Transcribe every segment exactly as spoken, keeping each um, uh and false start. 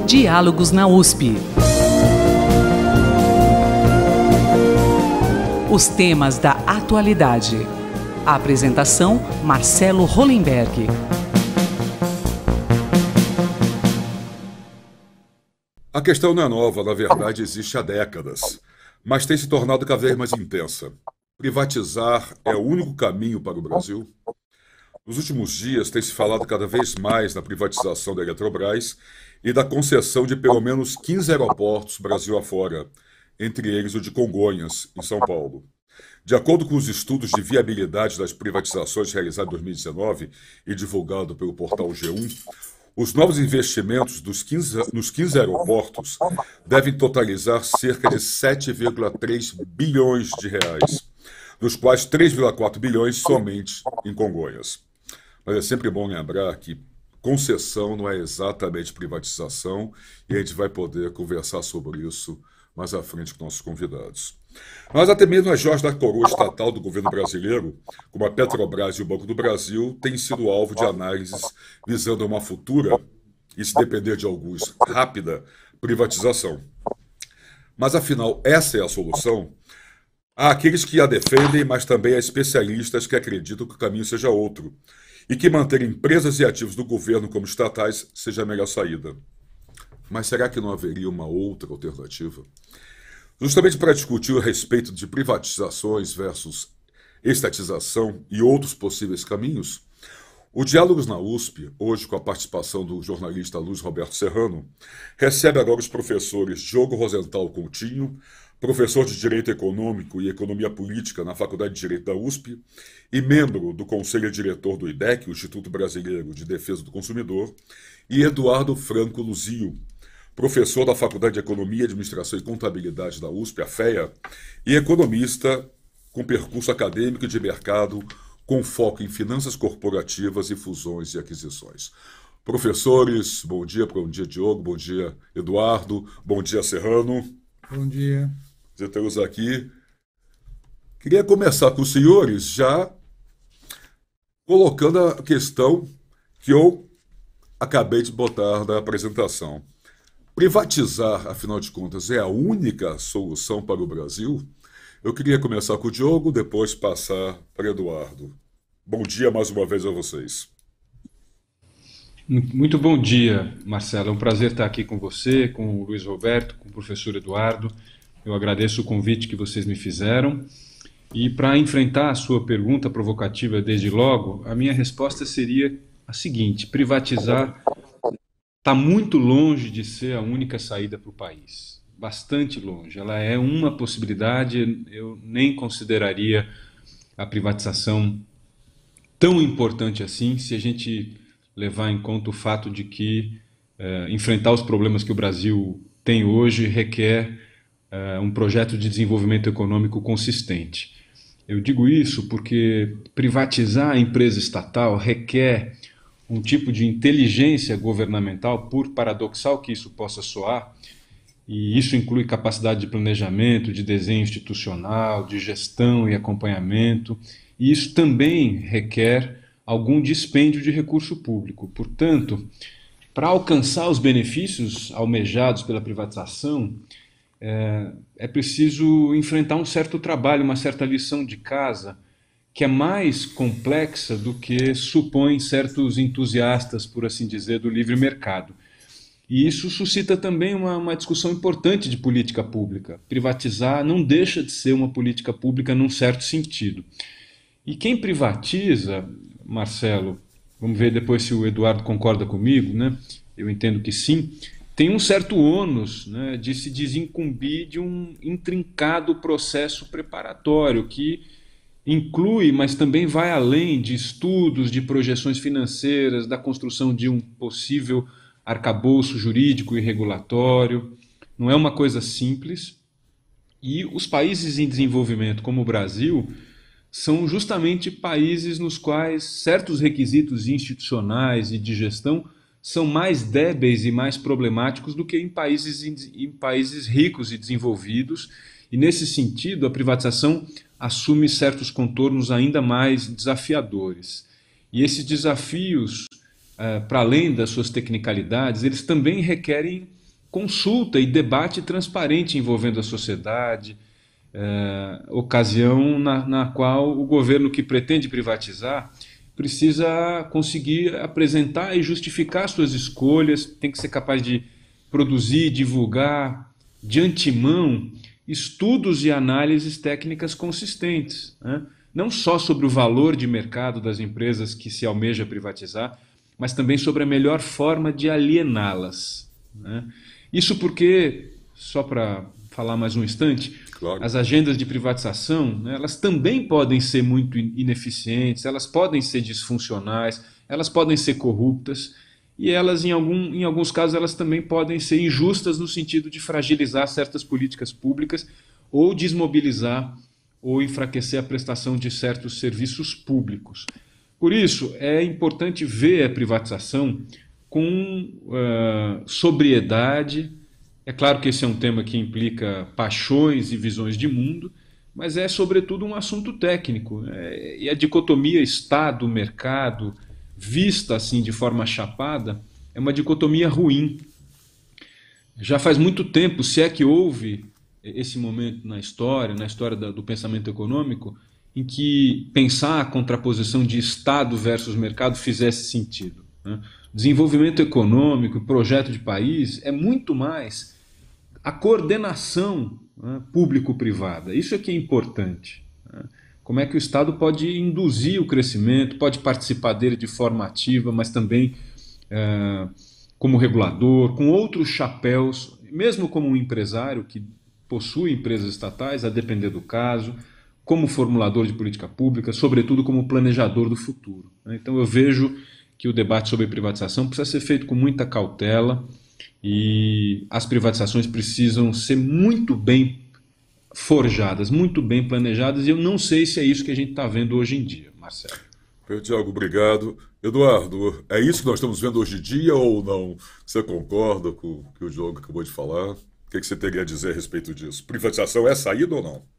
Diálogos na U S P. Os temas da atualidade. A apresentação, Marcelo Hollenberg. A questão não é nova, na verdade existe há décadas, mas tem se tornado cada vez mais intensa. Privatizar é o único caminho para o Brasil? Nos últimos dias tem se falado cada vez mais na privatização da Eletrobras e da concessão de pelo menos quinze aeroportos Brasil afora, entre eles o de Congonhas, em São Paulo. De acordo com os estudos de viabilidade das privatizações realizados em dois mil e dezenove e divulgado pelo portal G um, os novos investimentos dos quinze, nos quinze aeroportos devem totalizar cerca de sete vírgula três bilhões de reais, dos quais três vírgula quatro bilhões somente em Congonhas. Mas é sempre bom lembrar que concessão não é exatamente privatização e a gente vai poder conversar sobre isso mais à frente com nossos convidados. Mas até mesmo as joias da coroa estatal do governo brasileiro, como a Petrobras e o Banco do Brasil, têm sido alvo de análises visando uma futura, e se depender de alguns, rápida privatização. Mas afinal, essa é a solução? Há aqueles que a defendem, mas também há especialistas que acreditam que o caminho seja outro, e que manter empresas e ativos do governo como estatais seja a melhor saída. Mas será que não haveria uma outra alternativa? Justamente para discutir a respeito de privatizações versus estatização e outros possíveis caminhos, o Diálogos na U S P, hoje com a participação do jornalista Luiz Roberto Serrano, recebe agora os professores Diogo Rosenthal Coutinho, professor de Direito Econômico e Economia Política na Faculdade de Direito da U S P e membro do Conselho Diretor do I D E C, o Instituto Brasileiro de Defesa do Consumidor, e Eduardo Franco Luzio, professor da Faculdade de Economia, Administração e Contabilidade da U S P, a FEA, e economista com percurso acadêmico e de mercado com foco em finanças corporativas e fusões e aquisições. Professores, bom dia, bom dia Diogo, bom dia Eduardo, bom dia Serrano. Bom dia. Prazer tê-los aqui. Queria começar com os senhores já colocando a questão que eu acabei de botar na apresentação. Privatizar, afinal de contas, é a única solução para o Brasil? Eu queria começar com o Diogo, depois passar para Eduardo. Bom dia mais uma vez a vocês. Muito bom dia, Marcelo. É um prazer estar aqui com você, com o Luiz Roberto, com o professor Eduardo. Eu agradeço o convite que vocês me fizeram. E para enfrentar a sua pergunta provocativa desde logo, a minha resposta seria a seguinte: privatizar está muito longe de ser a única saída para o país. Bastante longe. Ela é uma possibilidade, eu nem consideraria a privatização tão importante assim, se a gente levar em conta o fato de que eh, enfrentar os problemas que o Brasil tem hoje requer eh, um projeto de desenvolvimento econômico consistente. Eu digo isso porque privatizar a empresa estatal requer um tipo de inteligência governamental, por paradoxal que isso possa soar, e isso inclui capacidade de planejamento, de desenho institucional, de gestão e acompanhamento, e isso também requer algum dispêndio de recurso público. Portanto, para alcançar os benefícios almejados pela privatização, é, é preciso enfrentar um certo trabalho, uma certa lição de casa, que é mais complexa do que supõem certos entusiastas, por assim dizer, do livre mercado. E isso suscita também uma, uma discussão importante de política pública. Privatizar não deixa de ser uma política pública num certo sentido. E quem privatiza, Marcelo, vamos ver depois se o Eduardo concorda comigo, né? Eu entendo que sim, tem um certo ônus, né, de se desincumbir de um intrincado processo preparatório que inclui, mas também vai além de estudos, de projeções financeiras, da construção de um possível arcabouço jurídico e regulatório. Não é uma coisa simples. E os países em desenvolvimento, como o Brasil, são justamente países nos quais certos requisitos institucionais e de gestão são mais débeis e mais problemáticos do que em países, em países ricos e desenvolvidos. E, nesse sentido, a privatização assume certos contornos ainda mais desafiadores. E esses desafios, uh, para além das suas tecnicalidades, eles também requerem consulta e debate transparente envolvendo a sociedade, é, ocasião na, na qual o governo que pretende privatizar precisa conseguir apresentar e justificar suas escolhas, tem que ser capaz de produzir, divulgar de antemão estudos e análises técnicas consistentes, né? Não só sobre o valor de mercado das empresas que se almeja privatizar, mas também sobre a melhor forma de aliená-las, né? Isso porque, só para falar mais um instante, claro, as agendas de privatização, né, elas também podem ser muito ineficientes, elas podem ser disfuncionais, elas podem ser corruptas, e elas, em, algum, em alguns casos, elas também podem ser injustas no sentido de fragilizar certas políticas públicas ou desmobilizar ou enfraquecer a prestação de certos serviços públicos. Por isso, é importante ver a privatização com uh, sobriedade. É claro que esse é um tema que implica paixões e visões de mundo, mas é, sobretudo, um assunto técnico. É, e a dicotomia Estado-mercado, vista assim de forma chapada, é uma dicotomia ruim. Já faz muito tempo, se é que houve esse momento na história, na história do pensamento econômico, em que pensar a contraposição de Estado versus mercado fizesse sentido, né? Desenvolvimento econômico, projeto de país, é muito mais a coordenação, né, público-privada. Isso é que é importante, né? Como é que o Estado pode induzir o crescimento, pode participar dele de forma ativa, mas também é, como regulador, com outros chapéus, mesmo como um empresário que possui empresas estatais, a depender do caso, como formulador de política pública, sobretudo como planejador do futuro, né? Então eu vejo que o debate sobre privatização precisa ser feito com muita cautela e as privatizações precisam ser muito bem forjadas, muito bem planejadas, e eu não sei se é isso que a gente está vendo hoje em dia, Marcelo. Tiago, obrigado. Eduardo, é isso que nós estamos vendo hoje em dia ou não? Você concorda com o que o Diogo acabou de falar? O que você teria a dizer a respeito disso? Privatização é saída ou não?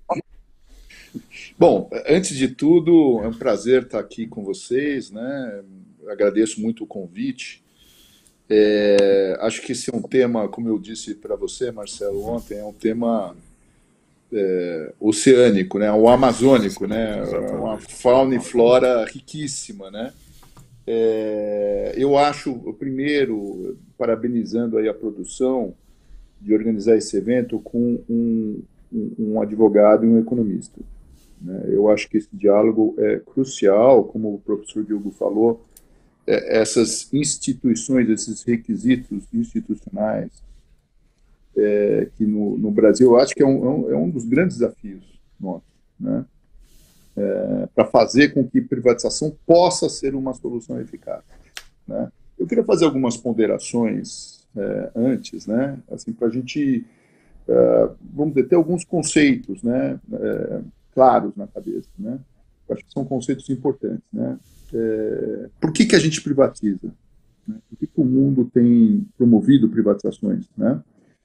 Bom, antes de tudo, é um prazer estar aqui com vocês, né? Agradeço muito o convite. É, acho que esse é um tema, como eu disse para você, Marcelo, ontem, é um tema é, oceânico, né? O amazônico, né? Uma fauna e flora riquíssima, né? É, eu acho, primeiro, parabenizando aí a produção de organizar esse evento com um, um, um advogado e um economista, né? Eu acho que esse diálogo é crucial, como o professor Diogo falou, é, essas instituições, esses requisitos institucionais, é, que no, no Brasil eu acho que é um, é um, é um dos grandes desafios nossos, né? É, para fazer com que privatização possa ser uma solução eficaz, né? Eu queria fazer algumas ponderações é, antes, né? Assim, para a gente, é, vamos dizer, ter alguns conceitos, né? É, claros na cabeça, né? Eu acho que são conceitos importantes, né? É, por que que a gente privatiza, né? Por que que o mundo tem promovido privatizações, né?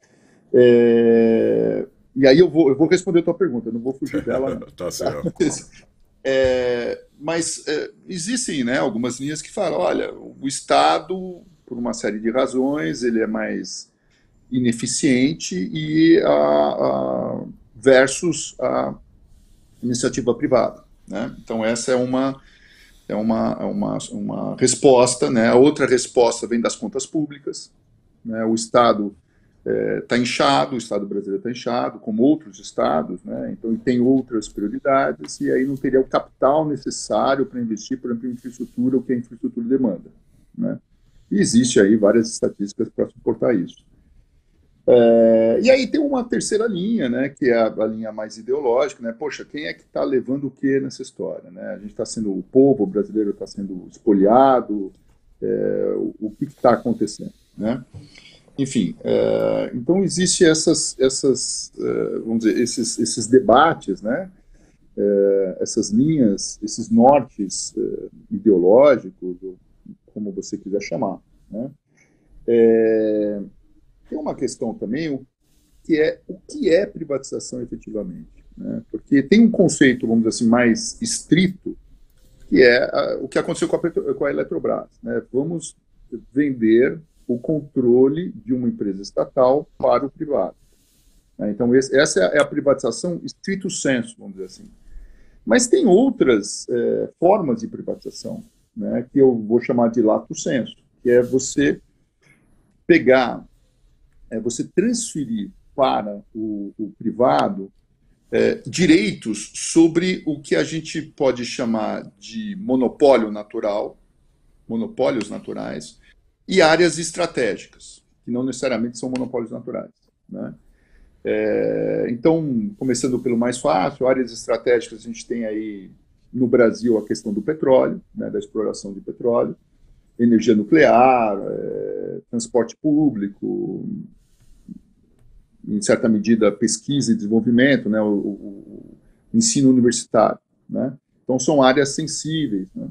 É, e aí eu vou, eu vou responder a tua pergunta, eu não vou fugir dela. Não. Tá certo. É, mas é, existem, né, algumas linhas que falam, olha, o Estado, por uma série de razões, ele é mais ineficiente e a, a, versus a iniciativa privada, né? Então essa é uma é uma, uma, uma resposta, né? A outra resposta vem das contas públicas, né? O Estado está é, inchado, o Estado brasileiro está inchado, como outros estados, né? Então tem outras prioridades e aí não teria o capital necessário para investir, por exemplo, em infraestrutura, o que a infraestrutura demanda, né? E existe aí várias estatísticas para suportar isso. É, e aí tem uma terceira linha, né, que é a, a linha mais ideológica, né? Poxa, quem é que está levando o que nessa história, né? A gente está sendo, o povo brasileiro está sendo espoliado, é, o, o que está acontecendo, né? Enfim, é, então existe essas, essas é, vamos dizer, esses, esses debates, né? É, essas linhas, esses nortes é, ideológicos, ou como você quiser chamar, né? É, tem uma questão também, que é o que é privatização efetivamente, né? Porque tem um conceito, vamos dizer assim, mais estrito, que é a, o que aconteceu com a, com a Eletrobras, né? Vamos vender o controle de uma empresa estatal para o privado. Então, esse, essa é a privatização stricto sensu, vamos dizer assim. Mas tem outras é, formas de privatização, né, que eu vou chamar de lato sensu, que é você pegar, é você transferir para o, o privado é, direitos sobre o que a gente pode chamar de monopólio natural, monopólios naturais, e áreas estratégicas, que não necessariamente são monopólios naturais, né? É, então, começando pelo mais fácil, áreas estratégicas, a gente tem aí no Brasil a questão do petróleo, né, da exploração de petróleo, energia nuclear, é, transporte público, em certa medida pesquisa e desenvolvimento, né, o, o, o ensino universitário, né? Então são áreas sensíveis, né?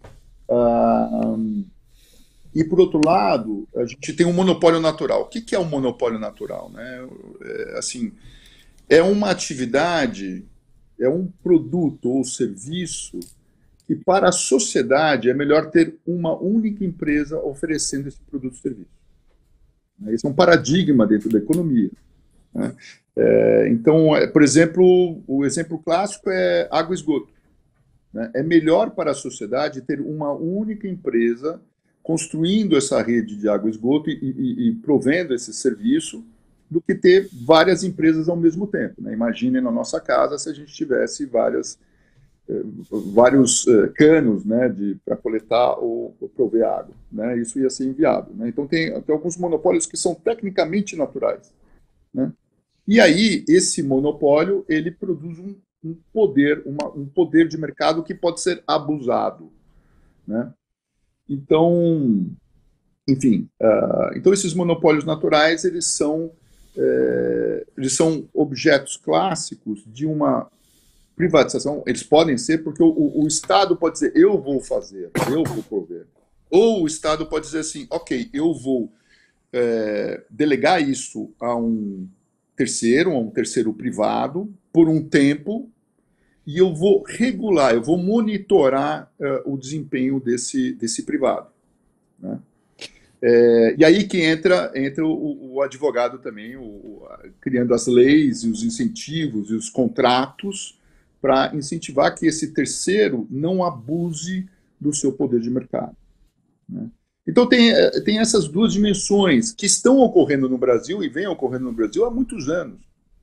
Ah, e, por outro lado, a gente tem um monopólio natural. O que, que é um monopólio natural, né? É, assim, é uma atividade, é um produto ou serviço que, para a sociedade, é melhor ter uma única empresa oferecendo esse produto ou serviço. Esse é um paradigma dentro da economia, né? É, então, é, por exemplo, o exemplo clássico é água e esgoto, né? É melhor para a sociedade ter uma única empresa construindo essa rede de água e esgoto e, e, e provendo esse serviço, do que ter várias empresas ao mesmo tempo, né? Imagine na nossa casa se a gente tivesse várias, eh, vários eh, canos, né, para coletar ou, ou prover água, né? Isso ia ser inviável, né? Então tem, tem alguns monopólios que são tecnicamente naturais, né? E aí esse monopólio ele produz um, um poder, uma, um poder de mercado que pode ser abusado, né? Então, enfim, uh, então esses monopólios naturais, eles são, é, eles são objetos clássicos de uma privatização. Eles podem ser porque o, o, o Estado pode dizer, eu vou fazer, eu vou prover. Ou o Estado pode dizer assim, ok, eu vou é, delegar isso a um terceiro, a um terceiro privado, por um tempo, e eu vou regular, eu vou monitorar uh, o desempenho desse, desse privado, né? É, e aí que entra, entra o, o advogado também, o, o, criando as leis e os incentivos e os contratos para incentivar que esse terceiro não abuse do seu poder de mercado, né? Então tem, tem essas duas dimensões que estão ocorrendo no Brasil e vêm ocorrendo no Brasil há muitos anos.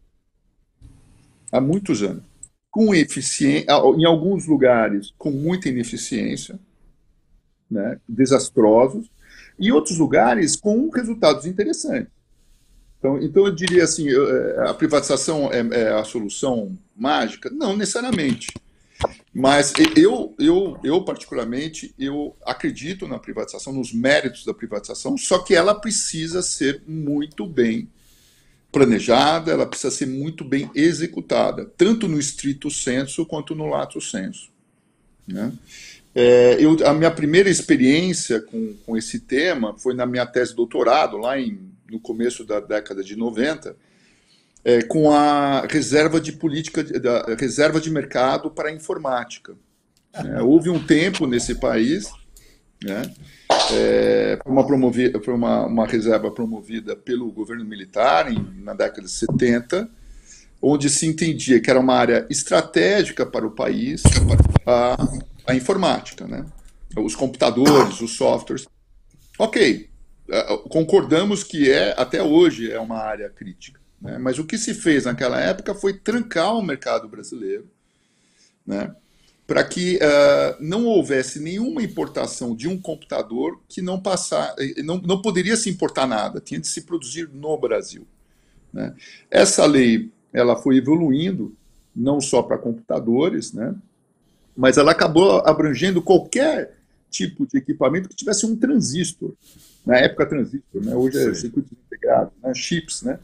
Há muitos anos. Com eficiência, em alguns lugares com muita ineficiência, né, desastrosos, e outros lugares com resultados interessantes. Então, então eu diria assim, a privatização é, é a solução mágica? Não necessariamente. Mas eu, eu, eu, particularmente, eu acredito na privatização, nos méritos da privatização, só que ela precisa ser muito bem planejada, ela precisa ser muito bem executada, tanto no stricto sensu quanto no lato sensu, né? É, eu, a minha primeira experiência com, com esse tema foi na minha tese de doutorado, lá em, no começo da década de noventa, é, com a reserva de política, da reserva de mercado para a informática. É, houve um tempo nesse país, né, é, foi, uma, promovida, foi uma, uma reserva promovida pelo governo militar em, na década de setenta, onde se entendia que era uma área estratégica para o país, a, a informática, né? Os computadores, os softwares. Ok, concordamos que é, até hoje é uma área crítica, né? Mas o que se fez naquela época foi trancar o mercado brasileiro, né, para que uh, não houvesse nenhuma importação de um computador que não passar, não, não poderia se importar nada, tinha de se produzir no Brasil, né? Essa lei ela foi evoluindo, não só para computadores, né, mas ela acabou abrangendo qualquer tipo de equipamento que tivesse um transistor. Na época, transistor, né? Hoje é circuitos integrados, né? Chips, né?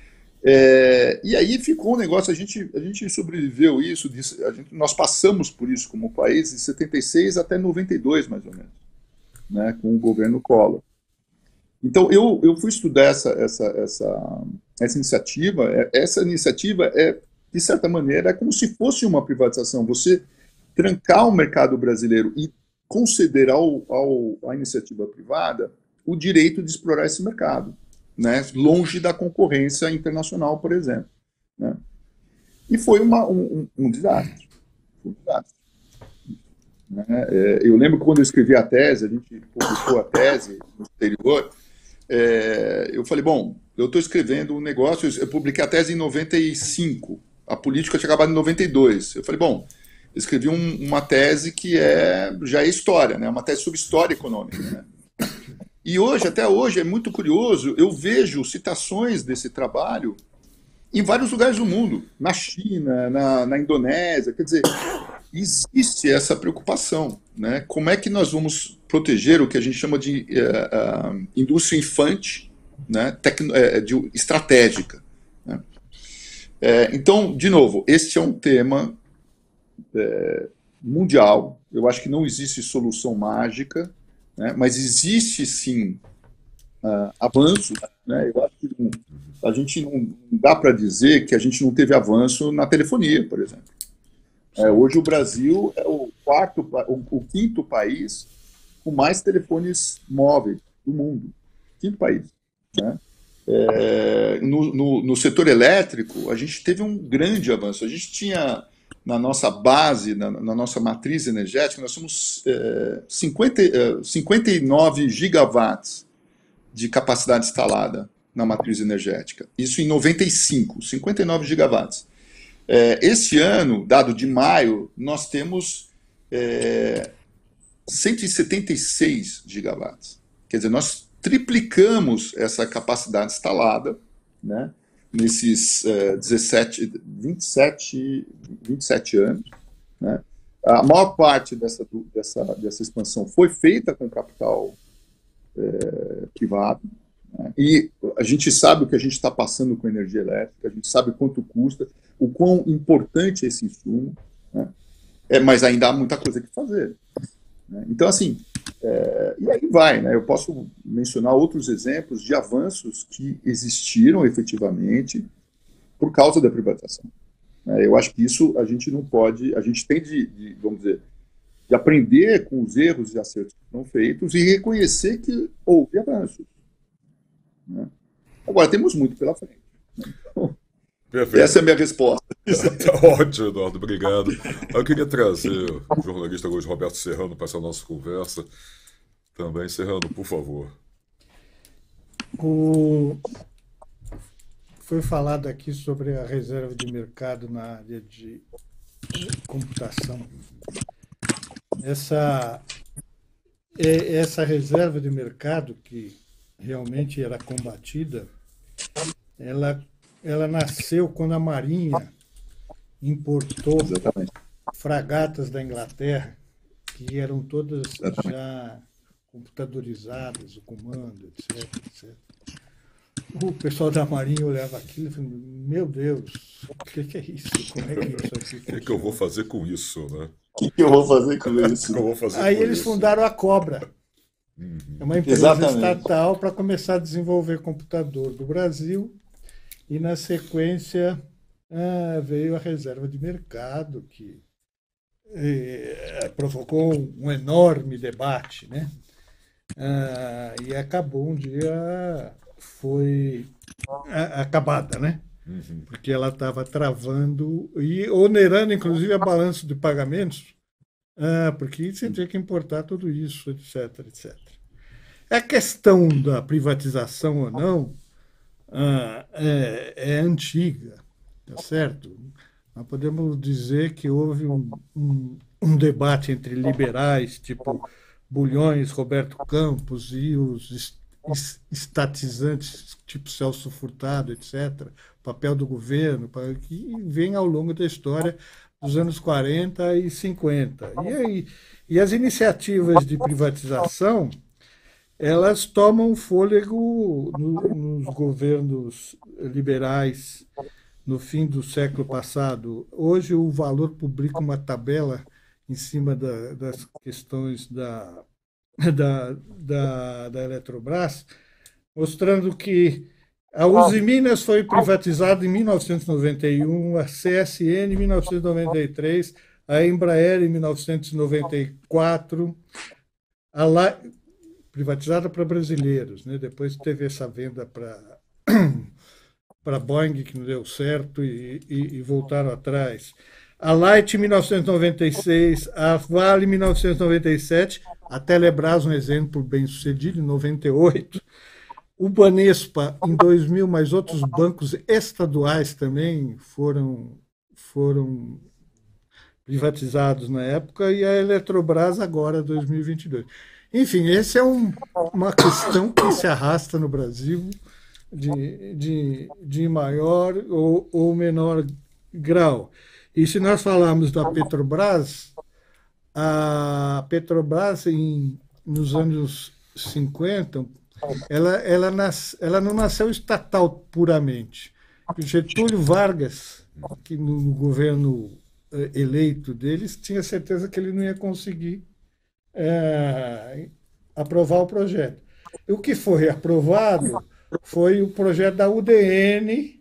É, e aí ficou um negócio, a gente, a gente sobreviveu isso, a gente, nós passamos por isso como país de setenta e seis até noventa e dois, mais ou menos, né? Com o governo Collor. Então, eu, eu fui estudar essa, essa, essa, essa iniciativa. Essa iniciativa, é, de certa maneira, é como se fosse uma privatização. Você trancar o mercado brasileiro e conceder ao, ao, à iniciativa privada o direito de explorar esse mercado, né? Longe da concorrência internacional, por exemplo. Né? E foi uma, um, um desastre. Foi um desastre. Né? É, eu lembro que quando eu escrevi a tese, a gente publicou a tese no exterior, é, eu falei, bom, eu estou escrevendo um negócio, eu publiquei a tese em noventa e cinco, a política tinha acabado em noventa e dois. Eu falei, bom, eu escrevi um, uma tese que é, já é história, né? Uma tese sobre história econômica. Né? E hoje, até hoje, é muito curioso, eu vejo citações desse trabalho em vários lugares do mundo, na China, na, na Indonésia, quer dizer, existe essa preocupação, né? Como é que nós vamos proteger o que a gente chama de uh, uh, indústria infante, né? Tecno, uh, de, estratégica. Né? Uh, então, de novo, este é um tema uh, mundial, eu acho que não existe solução mágica, né? Mas existe sim uh, avanço, né? Eu acho que não, a gente não, não dá para dizer que a gente não teve avanço na telefonia, por exemplo. É, hoje o Brasil é o quarto, o, o quinto país com mais telefones móveis do mundo. Quinto país. Né? É, no, no, no setor elétrico, a gente teve um grande avanço. A gente tinha, na nossa base, na, na nossa matriz energética, nós somos é, cinquenta, cinquenta e nove gigawatts de capacidade instalada na matriz energética. Isso em noventa e cinco, cinquenta e nove gigawatts. É, esse ano, dado de maio, nós temos é, cento e setenta e seis gigawatts. Quer dizer, nós triplicamos essa capacidade instalada, né, nesses é, dezessete, vinte e sete, vinte e sete anos. Né. A maior parte dessa, dessa, dessa expansão foi feita com capital é, privado. Né, e a gente sabe o que a gente está passando com energia elétrica, a gente sabe quanto custa, o quão importante é esse insumo, né? É, mas ainda há muita coisa que fazer. Né? Então, assim, é, e aí vai, né? Eu posso mencionar outros exemplos de avanços que existiram efetivamente por causa da privatização. Né? Eu acho que isso a gente não pode, a gente tem de, de, vamos dizer, de aprender com os erros e acertos que foram feitos e reconhecer que houve avanços. Né? Agora, temos muito pela frente. Né? Então, perfeito. Essa é a minha resposta. Tá ótimo, Eduardo, obrigado. Eu queria trazer o jornalista Luiz Roberto Serrano para essa nossa conversa. Também, Serrano, por favor. O... Foi falado aqui sobre a reserva de mercado na área de computação. Essa, essa reserva de mercado que realmente era combatida, ela Ela nasceu quando a Marinha importou Exatamente. fragatas da Inglaterra, que eram todas Exatamente. já computadorizadas, o comando, etc, etcétera. O pessoal da Marinha olhava aquilo e falava, meu Deus, o que é isso? Como é que isso aqui? O que, que eu vou fazer com isso, né? O que, que eu vou fazer com isso? Que eu vou fazer Aí com eles isso? fundaram a Cobra. Uhum. É uma empresa Exatamente. estatal para começar a desenvolver computador do Brasil. E, na sequência, ah, veio a reserva de mercado, que eh, provocou um enorme debate, né? Ah, e acabou um dia, foi a, acabada, né? Uhum. Porque ela estava travando e onerando, inclusive, a balança de pagamentos, ah, porque você tinha que importar tudo isso, etc, etcétera. A questão da privatização ou não, Ah, é, é antiga, tá certo? Nós podemos dizer que houve um, um, um debate entre liberais, tipo Bulhões, Roberto Campos, e os est estatizantes, tipo Celso Furtado, etcétera, o papel do governo, que vem ao longo da história dos anos quarenta e cinquenta. E, aí, e as iniciativas de privatização, elas tomam fôlego no, nos governos liberais no fim do século passado. Hoje o Valor publica uma tabela em cima da, das questões da, da, da, da Eletrobras, mostrando que a Uzi Minas foi privatizada em mil novecentos e noventa e um, a C S N em mil novecentos e noventa e três, a Embraer em mil novecentos e noventa e quatro, a La... privatizada para brasileiros, né? Depois teve essa venda para para Boeing, que não deu certo, e, e, e voltaram atrás. A Light em mil novecentos e noventa e seis, a Vale em mil novecentos e noventa e sete, a Telebrás, um exemplo bem sucedido, em noventa e oito, o Banespa em dois mil, mas outros bancos estaduais também foram, foram privatizados na época, e a Eletrobras agora, dois mil e vinte e dois. Enfim, essa é um, uma questão que se arrasta no Brasil de, de, de maior ou, ou menor grau. E se nós falarmos da Petrobras, a Petrobras, em, nos anos cinquenta, ela, ela, nas, ela não nasceu estatal puramente. O Getúlio Vargas, que no governo eleito deles, tinha certeza que ele não ia conseguir é, aprovar o projeto. O que foi aprovado foi o projeto da U D N,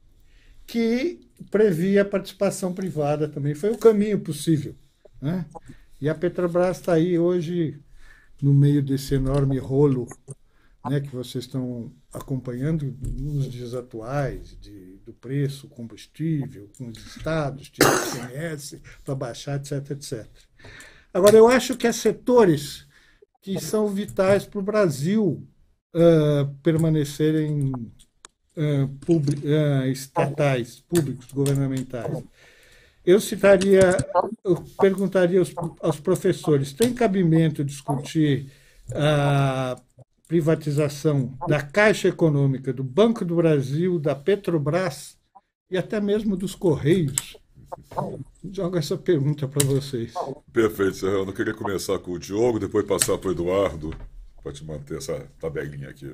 que previa a participação privada também. Foi o caminho possível, né? E a Petrobras está aí hoje no meio desse enorme rolo, né, que vocês estão acompanhando nos dias atuais, de, do preço, combustível, com os estados, tirar o I C M S para baixar, etc, etcétera. Agora, eu acho que há setores que são vitais para o Brasil uh, permanecerem uh, public, uh, estatais, públicos, governamentais. Eu citaria, eu perguntaria aos, aos professores, tem cabimento discutir a privatização da Caixa Econômica, do Banco do Brasil, da Petrobras e até mesmo dos Correios? Jogo essa pergunta para vocês. Perfeito, Serrano. Eu queria começar com o Diogo, depois passar para o Eduardo, para te manter essa tabelinha aqui.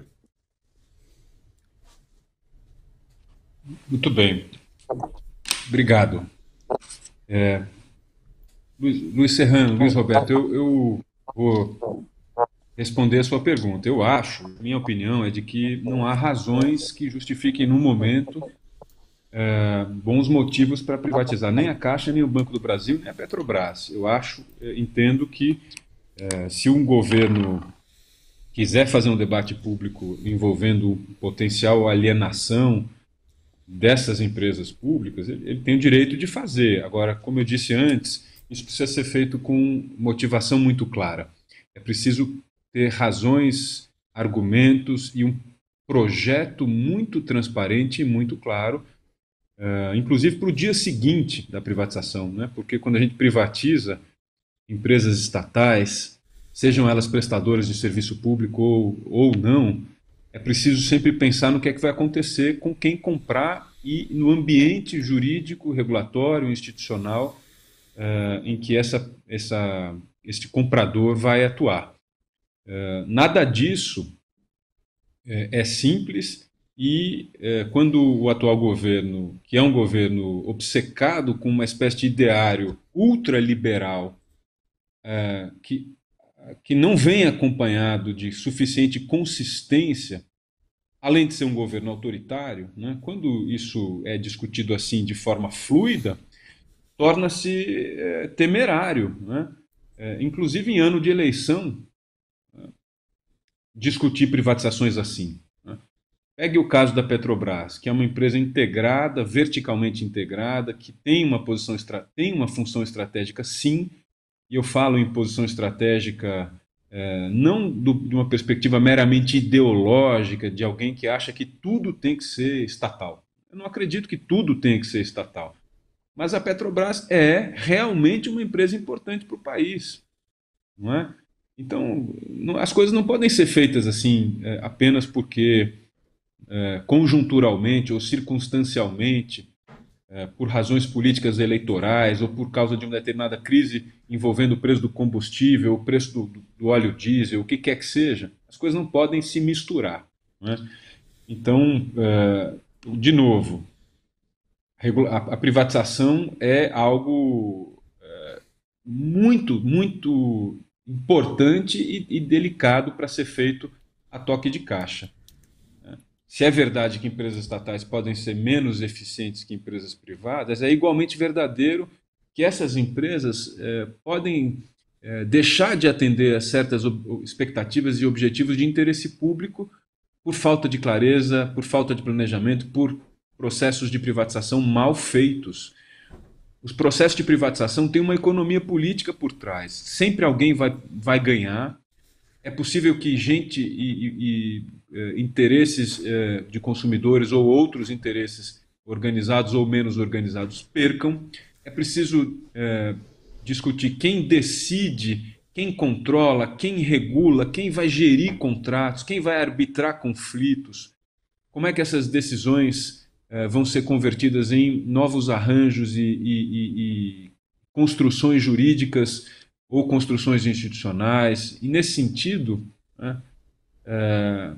Muito bem. Obrigado. É, Luiz, Luiz Serrano, Luiz Roberto, eu, eu vou responder a sua pergunta. Eu acho, minha opinião é de que não há razões que justifiquem, no momento, é, bons motivos para privatizar nem a Caixa, nem o Banco do Brasil, nem a Petrobras. Eu acho, entendo que é, se um governo quiser fazer um debate público envolvendo potencial alienação dessas empresas públicas, ele, ele tem o direito de fazer. Agora, como eu disse antes, isso precisa ser feito com motivação muito clara. É preciso ter razões, argumentos e um projeto muito transparente e muito claro, uh, inclusive para o dia seguinte da privatização, né? Porque quando a gente privatiza empresas estatais, sejam elas prestadoras de serviço público ou, ou não, é preciso sempre pensar no que é que vai acontecer com quem comprar e no ambiente jurídico, regulatório, institucional uh, em que essa, essa, este comprador vai atuar. Uh, nada disso é, é simples e é, quando o atual governo, que é um governo obcecado com uma espécie de ideário ultraliberal, é, que que não vem acompanhado de suficiente consistência, além de ser um governo autoritário, né, quando isso é discutido assim de forma fluida, torna-se é, temerário, né, é, inclusive em ano de eleição, é, discutir privatizações assim. Né. Pegue o caso da Petrobras, que é uma empresa integrada, verticalmente integrada, que tem uma posição, tem uma função estratégica, sim. E eu falo em posição estratégica é, não do, de uma perspectiva meramente ideológica, de alguém que acha que tudo tem que ser estatal. Eu não acredito que tudo tem que ser estatal. Mas a Petrobras é realmente uma empresa importante para o país. Não é? Então, não, as coisas não podem ser feitas assim é, apenas porque, é, conjunturalmente ou circunstancialmente, É, por razões políticas eleitorais ou por causa de uma determinada crise envolvendo o preço do combustível, o preço do, do óleo diesel, o que quer que seja, as coisas não podem se misturar. Não é? Então, é, de novo, a, a privatização é algo é, muito, muito importante e, e delicado para ser feito a toque de caixa. Se é verdade que empresas estatais podem ser menos eficientes que empresas privadas, é igualmente verdadeiro que essas empresas é, podem é, deixar de atender a certas expectativas e objetivos de interesse público por falta de clareza, por falta de planejamento, por processos de privatização mal feitos. Os processos de privatização têm uma economia política por trás. Sempre alguém vai, vai ganhar. É possível que gente e, e, e interesses eh, de consumidores ou outros interesses organizados ou menos organizados percam. É preciso eh, discutir quem decide, quem controla, quem regula, quem vai gerir contratos, quem vai arbitrar conflitos. Como é que essas decisões eh, vão ser convertidas em novos arranjos e, e, e, e construções jurídicas ou construções institucionais. E, nesse sentido, né, é,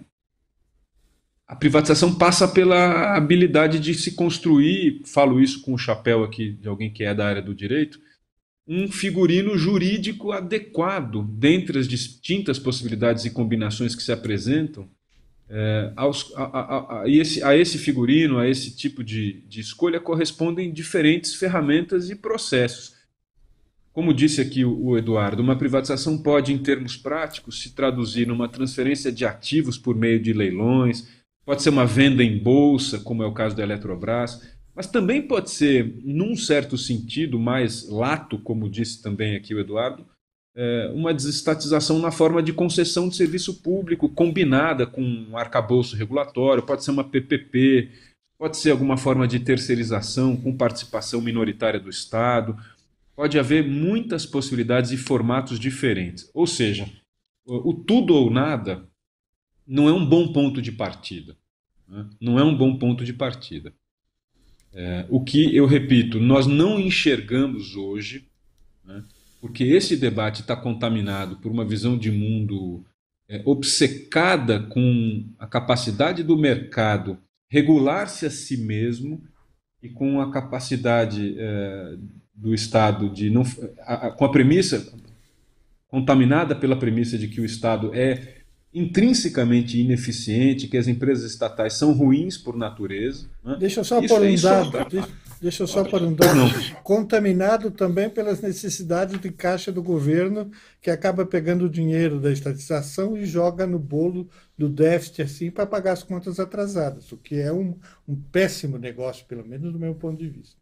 a privatização passa pela habilidade de se construir, falo isso com o chapéu aqui de alguém que é da área do direito, um figurino jurídico adequado dentre as distintas possibilidades e combinações que se apresentam. É, aos, a, a, a, esse, a esse figurino, a esse tipo de, de escolha, correspondem diferentes ferramentas e processos. Como disse aqui o Eduardo, uma privatização pode, em termos práticos, se traduzir numa transferência de ativos por meio de leilões, pode ser uma venda em bolsa, como é o caso da Eletrobras, mas também pode ser, num certo sentido, mais lato, como disse também aqui o Eduardo, uma desestatização na forma de concessão de serviço público combinada com um arcabouço regulatório, pode ser uma P P P, pode ser alguma forma de terceirização com participação minoritária do Estado. Pode haver muitas possibilidades e formatos diferentes. Ou seja, o tudo ou nada não é um bom ponto de partida. Né? Não é um bom ponto de partida. É, o que, eu repito, nós não enxergamos hoje, né, porque esse debate está contaminado por uma visão de mundo é, obcecada com a capacidade do mercado regular-se a si mesmo e com a capacidade é, do Estado de não, a, a, com a premissa contaminada pela premissa de que o Estado é intrinsecamente ineficiente, que as empresas estatais são ruins por natureza. Né? Deixa eu só isso, por um isso dado, é... deixa, deixa eu só por um dado, contaminado também pelas necessidades de caixa do governo, que acaba pegando o dinheiro da estatização e joga no bolo do déficit assim para pagar as contas atrasadas, o que é um, um péssimo negócio, pelo menos do meu ponto de vista.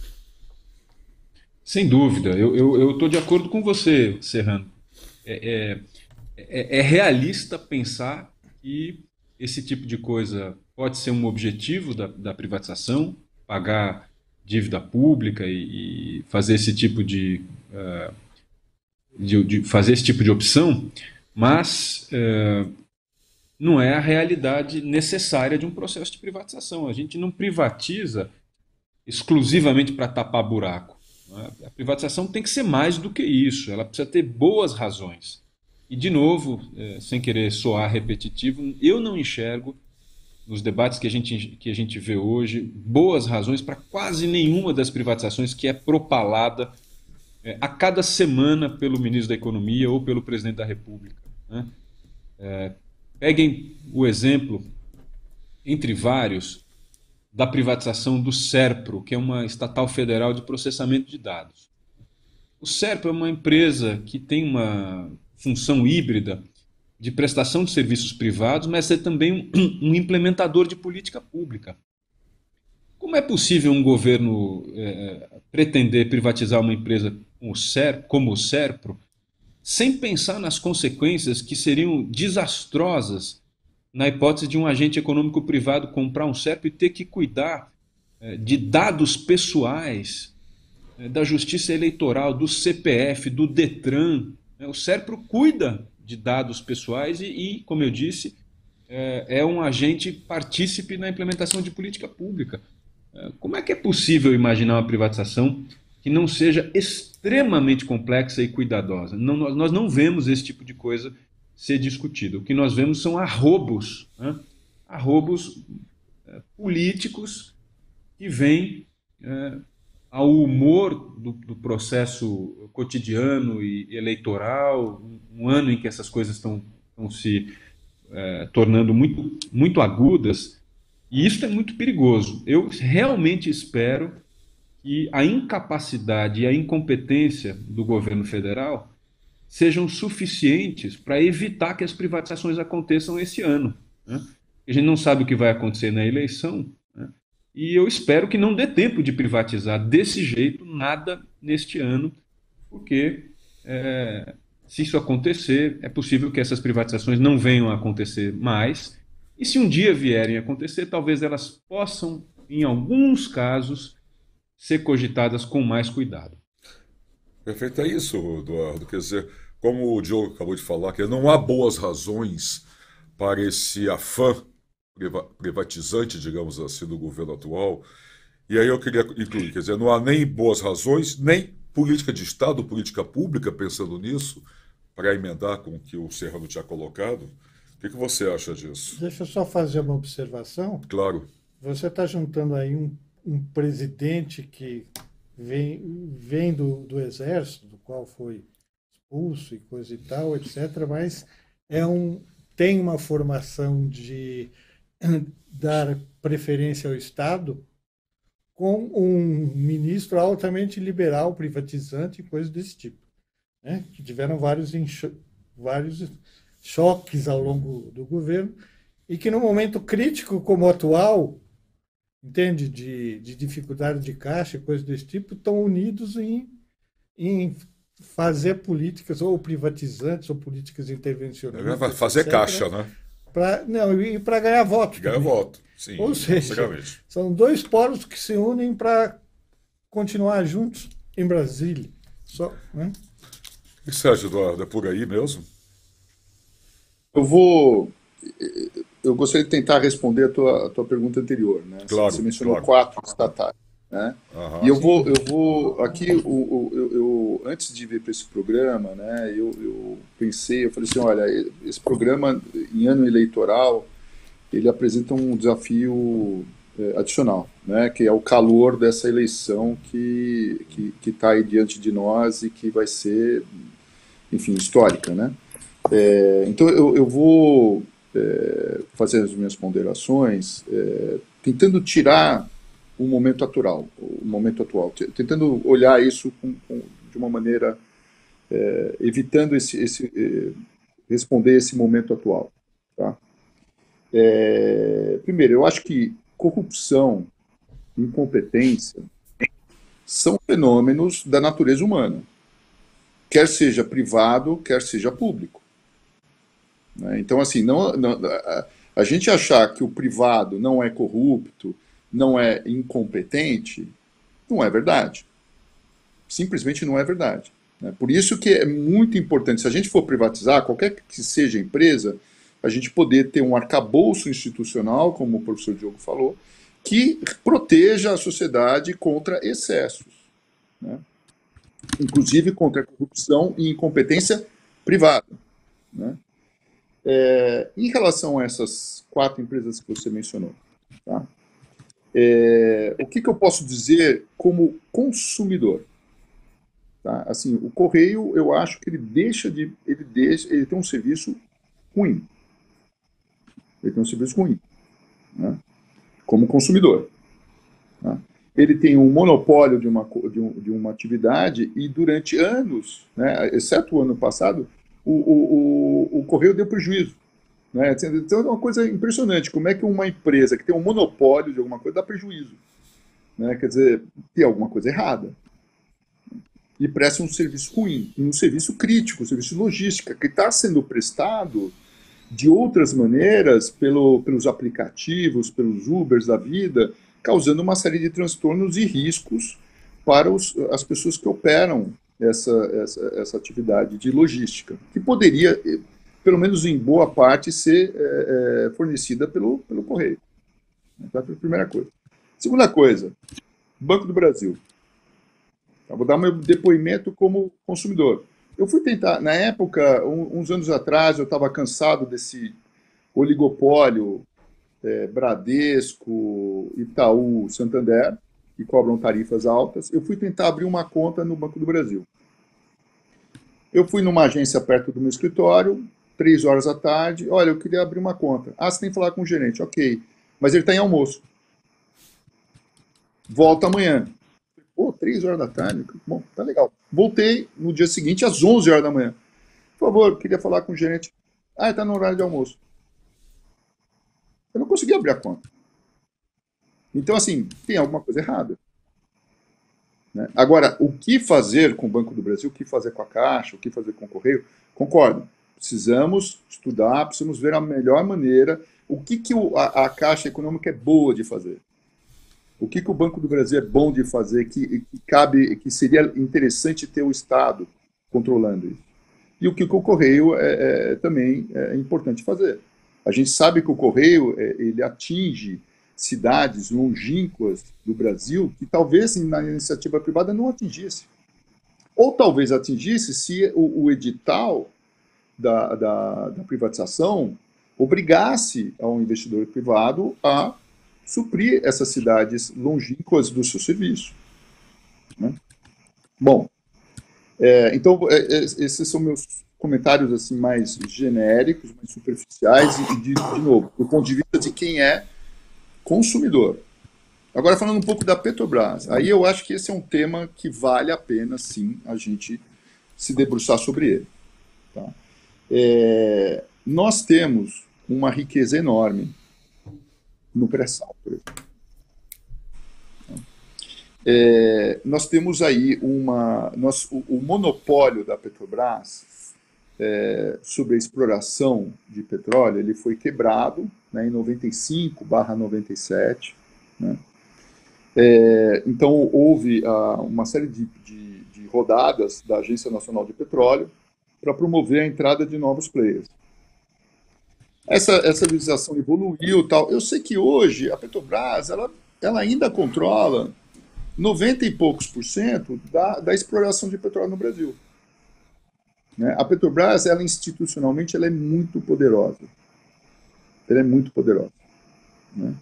Sem dúvida, eu estou de acordo com você, Serrano. É, é, é, é realista pensar que esse tipo de coisa pode ser um objetivo da, da privatização, pagar dívida pública e, e fazer esse tipo de, uh, de, de fazer esse tipo de opção, mas uh, não é a realidade necessária de um processo de privatização. A gente não privatiza exclusivamente para tapar buraco. A privatização tem que ser mais do que isso, ela precisa ter boas razões. E, de novo, é, sem querer soar repetitivo, eu não enxergo, nos debates que a gente, que a gente vê hoje, boas razões para quase nenhuma das privatizações que é propalada é, a cada semana pelo ministro da Economia ou pelo presidente da República. Né? É, peguem o exemplo, entre vários, da privatização do SERPRO, que é uma estatal federal de processamento de dados. O SERPRO é uma empresa que tem uma função híbrida de prestação de serviços privados, mas é também um, um implementador de política pública. Como é possível um governo é, pretender privatizar uma empresa como o, SER, como o SERPRO sem pensar nas consequências que seriam desastrosas na hipótese de um agente econômico privado comprar um SERPRO e ter que cuidar eh, de dados pessoais eh, da Justiça Eleitoral, do C P F, do DETRAN. Né? O SERPRO cuida de dados pessoais e, e como eu disse, eh, é um agente partícipe na implementação de política pública. Eh, como é que é possível imaginar uma privatização que não seja extremamente complexa e cuidadosa? Não, nós, nós não vemos esse tipo de coisa ser discutido. O que nós vemos são arrobos, né? arrobos é, políticos que vêm é, ao humor do, do processo cotidiano e eleitoral, um, um ano em que essas coisas estão, estão se é, tornando muito, muito agudas, e isso é muito perigoso. Eu realmente espero que a incapacidade e a incompetência do governo federal sejam suficientes para evitar que as privatizações aconteçam esse ano, né? A gente não sabe o que vai acontecer na eleição, né? E eu espero que não dê tempo de privatizar desse jeito nada neste ano, porque é, se isso acontecer, é possível que essas privatizações não venham a acontecer mais, e se um dia vierem a acontecer, talvez elas possam, em alguns casos, ser cogitadas com mais cuidado. Perfeito, é isso, Eduardo. Quer dizer, como o Diogo acabou de falar, que não há boas razões para esse afã priva- privatizante, digamos assim, do governo atual. E aí eu queria incluir, quer dizer, não há nem boas razões, nem política de Estado, política pública, pensando nisso, para emendar com o que o Serrano tinha colocado. O que que você acha disso? Deixa eu só fazer uma observação. Claro, Você está juntando aí um, um presidente que vem, vem do, do Exército, do qual foi expulso e coisa e tal, etcétera, mas é um, tem uma formação de dar preferência ao Estado com um ministro altamente liberal, privatizante e coisas desse tipo, né? Que tiveram vários, enxo- vários choques ao longo do governo e que, num momento crítico como o atual, entende, de, de dificuldade de caixa e coisas desse tipo, estão unidos em, em fazer políticas ou privatizantes ou políticas intervencionistas, vai fazer etcétera, caixa, né? Pra, não, e para ganhar voto. Ganha também. voto, sim, Ou seja, basicamente. são dois polos que se unem para continuar juntos em Brasília. Só, né? E você acha, Eduardo, é por aí mesmo? Eu vou. Eu gostaria de tentar responder a tua, a tua pergunta anterior, né? Claro, Você mencionou claro. quatro estatais, né? Aham. E eu vou, eu vou aqui, o, o- eu, eu- antes de vir para esse programa, né? Eu, eu pensei, eu falei assim, olha, esse programa em ano eleitoral, ele apresenta um desafio eh, adicional, né? Que é o calor dessa eleição que que que está aí diante de nós e que vai ser, enfim, histórica, né? É, então eu, eu vou é, fazer as minhas ponderações, é, tentando tirar o momento atual, o momento atual, t- tentando olhar isso com- com- de uma maneira, é, evitando esse, esse, é, responder esse momento atual, tá? É, primeiro, eu acho que corrupção, incompetência são fenômenos da natureza humana, quer seja privado, quer seja público, né? Então, assim, não, não- a, a gente achar que o privado não é corrupto, não é incompetente, não é verdade. Simplesmente não é verdade, né? Por isso que é muito importante, se a gente for privatizar, qualquer que seja a empresa, a gente poder ter um arcabouço institucional, como o professor Diogo falou, que proteja a sociedade contra excessos, né? Inclusive contra a corrupção e incompetência privada, né? É, em relação a essas quatro empresas que você mencionou, tá? É, o que, que eu posso dizer como consumidor? Tá? Assim, o correio, eu acho que ele deixa de, ele deixa, ele tem um serviço ruim, ele tem um serviço ruim, né? Como consumidor, tá? Ele tem um monopólio de uma, co- de, um- de uma atividade e durante anos, né, exceto o ano passado, o, o, o, o correio deu prejuízo, né? Então é uma coisa impressionante, como é que uma empresa que tem um monopólio de alguma coisa dá prejuízo, né? Quer dizer, tem alguma coisa errada. E presta um serviço ruim, um serviço crítico, um serviço de logística, que está sendo prestado de outras maneiras pelo, pelos aplicativos, pelos Ubers da vida, causando uma série de transtornos e riscos para os, as pessoas que operam essa, essa, essa atividade de logística, que poderia, eh, pelo menos em boa parte, ser eh, eh, fornecida pelo, pelo correio. Então, essa é a primeira coisa. Segunda coisa, Banco do Brasil. Eu vou dar meu depoimento como consumidor. Eu fui tentar, na época, um- uns anos atrás, eu estava cansado desse oligopólio, eh, Bradesco, Itaú, Santander, que cobram tarifas altas. Eu fui tentar abrir uma conta no Banco do Brasil. Eu fui numa agência perto do meu escritório, três horas da tarde. Olha, eu queria abrir uma conta. Ah, você tem que falar com o gerente. Ok. Mas ele está em almoço. Volta amanhã. Pô, três horas da tarde? Bom, tá legal. Voltei no dia seguinte às onze horas da manhã. por favor, queria falar com o gerente. Ah, está no horário de almoço. Eu não consegui abrir a conta. Então, assim, tem alguma coisa errada. Né? Agora, o que fazer com o Banco do Brasil, o que fazer com a Caixa, o que fazer com o Correio, concordo. Precisamos estudar, precisamos ver a melhor maneira, o que, que o, a, a Caixa Econômica é boa de fazer. O que, que o Banco do Brasil é bom de fazer, que, que, cabe, que seria interessante ter o Estado controlando isso. E o que, que o Correio é, é, também é importante fazer. A gente sabe que o Correio é, ele atinge cidades longínquas do Brasil que talvez na iniciativa privada não atingisse. Ou talvez atingisse se o, o edital da, da, da privatização obrigasse ao investidor privado a suprir essas cidades longínquas do seu serviço. Né? Bom, é, então é, é, esses são meus comentários assim mais genéricos, mais superficiais e, de, de novo, do ponto de vista de quem é consumidor. Agora, falando um pouco da Petrobras, aí eu acho que esse é um tema que vale a pena, sim, a gente se debruçar sobre ele. Tá? É, nós temos uma riqueza enorme no pré-sal, por exemplo. É, nós temos aí uma, nós, o, o monopólio da Petrobras é, sobre a exploração de petróleo, ele foi quebrado, né, em noventa e cinco barra noventa e sete, né? É, então houve ah, uma série de, de, de rodadas da Agência Nacional de Petróleo para promover a entrada de novos players. Essa, essa legislação evoluiu, tal. Eu sei que hoje a Petrobras ela, ela ainda controla noventa e poucos por cento da, da exploração de petróleo no Brasil. Né? A Petrobras, ela institucionalmente, ela é muito poderosa. Ela é muito poderosa. Né?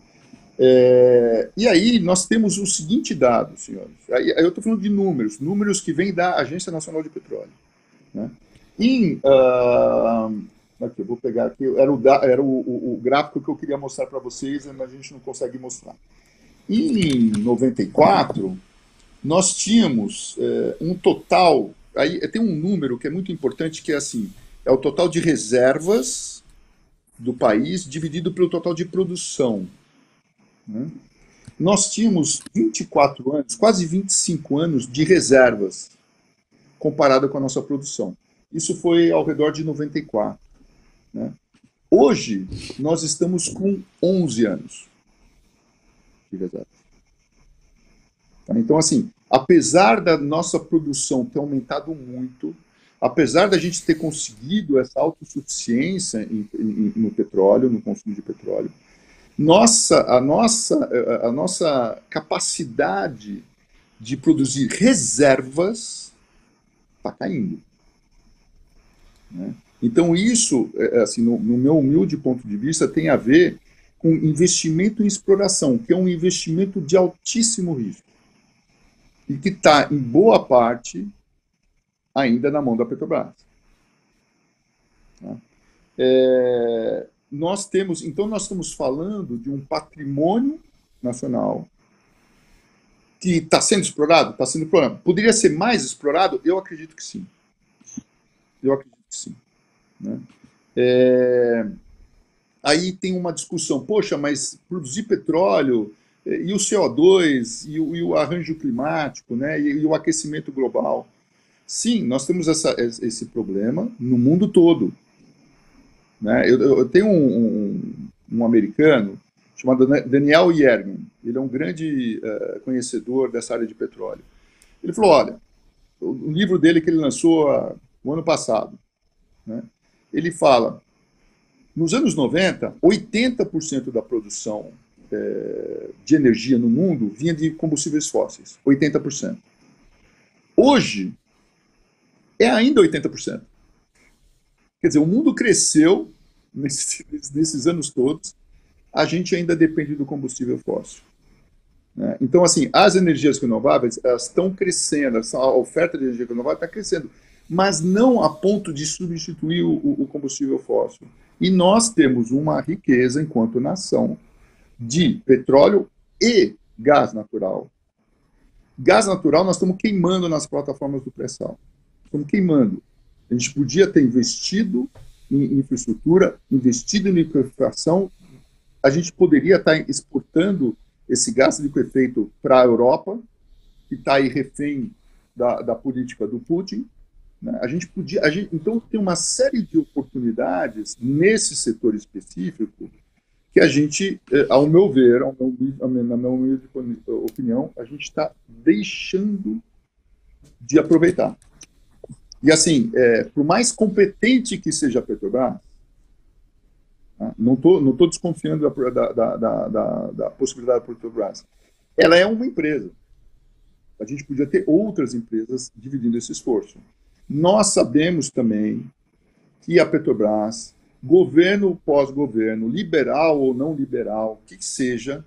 É, e aí nós temos o seguinte dado, senhores. Aí, aí eu estou falando de números, números que vêm da Agência Nacional de Petróleo. Né? Em, uh, aqui, eu vou pegar aqui, era, o, era o, o, o gráfico que eu queria mostrar para vocês, mas a gente não consegue mostrar. Em noventa e quatro, nós tínhamos é, um total, aí tem um número que é muito importante, que é assim, é o total de reservas do país dividido pelo total de produção. Né? Nós tínhamos vinte e quatro anos, quase vinte e cinco anos de reservas, comparado com a nossa produção. Isso foi ao redor de noventa e quatro. Né? Hoje, nós estamos com onze anos de reservas. Então, assim, apesar da nossa produção ter aumentado muito, apesar da gente ter conseguido essa autossuficiência em, em, no petróleo, no consumo de petróleo, nossa, a, nossa, a nossa capacidade de produzir reservas está caindo. Né? Então, isso, assim, no, no meu humilde ponto de vista, tem a ver com investimento em exploração, que é um investimento de altíssimo risco. E que está, em boa parte, ainda na mão da Petrobras. Tá? É, nós temos, então, nós estamos falando de um patrimônio nacional que está sendo explorado? Está sendo explorado. Poderia ser mais explorado? Eu acredito que sim. Eu acredito que sim. Né? É, aí tem uma discussão, poxa, mas produzir petróleo e o C O dois e o, e o arranjo climático, né, e, e o aquecimento global. Sim, nós temos essa, esse problema no mundo todo. Né? Eu, eu tenho um, um, um americano chamado Daniel Yergin, ele é um grande uh, conhecedor dessa área de petróleo. Ele falou, olha, o, o livro dele que ele lançou uh, o ano passado, né, ele fala, nos anos noventa, oitenta por cento da produção é, de energia no mundo vinha de combustíveis fósseis, oitenta por cento. Hoje, é ainda oitenta por cento. Quer dizer, o mundo cresceu nesses, nesses anos todos, a gente ainda depende do combustível fóssil. Né? Então, assim, as energias renováveis, elas estão crescendo, a oferta de energia renovável está crescendo, mas não a ponto de substituir o, o combustível fóssil. E nós temos uma riqueza, enquanto nação, de petróleo e gás natural. Gás natural nós estamos queimando nas plataformas do pré-sal. Estamos queimando. A gente podia ter investido em infraestrutura, investido em liquefação, a gente poderia estar exportando esse gás liquefeito para a Europa, que está aí refém da, da política do Putin. Né? A gente podia, a gente, então tem uma série de oportunidades nesse setor específico que a gente, ao meu ver, ao meu, na minha humilde opinião, a gente está deixando de aproveitar. E assim, é, por mais competente que seja a Petrobras, né, não estou não tô desconfiando da, da, da, da, da possibilidade da Petrobras, ela é uma empresa. A gente podia ter outras empresas dividindo esse esforço. Nós sabemos também que a Petrobras, governo pós-governo, liberal ou não liberal, que seja,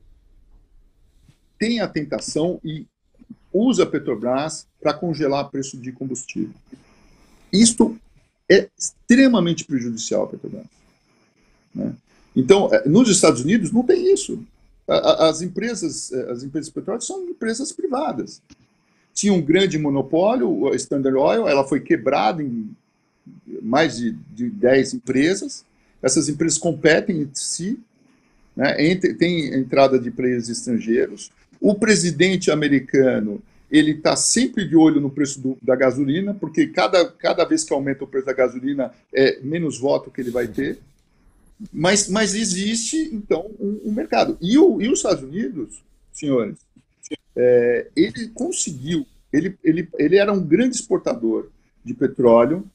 tem a tentação e usa a Petrobras para congelar preço de combustível. Isto é extremamente prejudicial à Petrobras. Né? Então, nos Estados Unidos não tem isso. As empresas, as empresas de petróleo são empresas privadas. Tinha um grande monopólio, a Standard Oil, ela foi quebrada em mais de, de dez empresas. Essas empresas competem entre si, né? Tem entrada de players estrangeiros. O presidente americano, ele está sempre de olho no preço do, da gasolina, porque cada, cada vez que aumenta o preço da gasolina, é menos voto que ele vai ter. Mas, mas existe, então, um, um mercado. E, o, e os Estados Unidos, senhores, é, ele conseguiu, ele, ele, ele era um grande exportador de petróleo,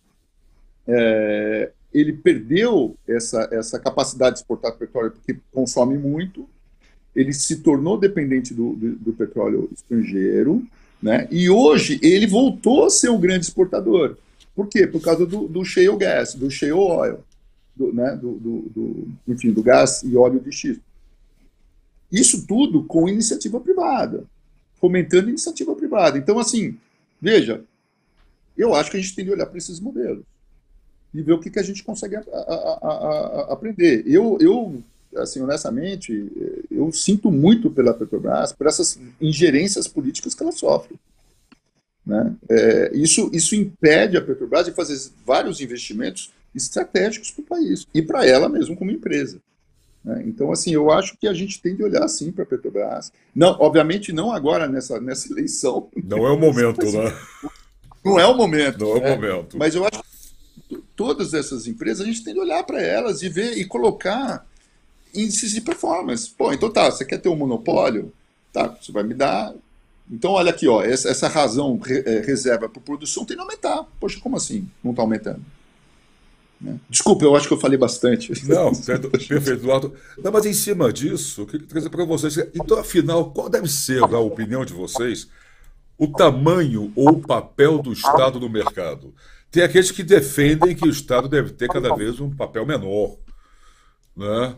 é, ele perdeu essa, essa capacidade de exportar petróleo porque consome muito, ele se tornou dependente do, do, do petróleo estrangeiro, né? E hoje ele voltou a ser um grande exportador. Por quê? Por causa do, do shale gas, do shale oil. Do, né, do, do, do, enfim, do gás e óleo de xisto. Isso tudo com iniciativa privada, fomentando iniciativa privada. Então, assim, veja, eu acho que a gente tem que olhar para esses modelos e ver o que, que a gente consegue a, a, a, a aprender. Eu, eu, assim, honestamente, eu sinto muito pela Petrobras, por essas ingerências políticas que ela sofre. Né? É, isso, isso impede a Petrobras de fazer vários investimentos estratégicos para o país e para ela mesmo como empresa. Né? Então, assim, eu acho que a gente tem de olhar assim para a Petrobras. Não, obviamente não agora nessa, nessa eleição. Não é o momento, né? Não é o momento. Não é o né? momento. Mas eu acho que todas essas empresas a gente tem de olhar para elas e ver e colocar índices de performance. Pô, então tá, você quer ter um monopólio? Tá, você vai me dar. Então, olha aqui, ó, essa, essa razão re, é, reserva para produção tem de aumentar. Poxa, como assim não está aumentando? Desculpa, eu acho que eu falei bastante. Não, perfeito, Eduardo. Não, mas em cima disso, eu queria trazer para vocês. Então, afinal, qual deve ser, na opinião de vocês, o tamanho ou o papel do Estado no mercado? Tem aqueles que defendem que o Estado deve ter cada vez um papel menor, né?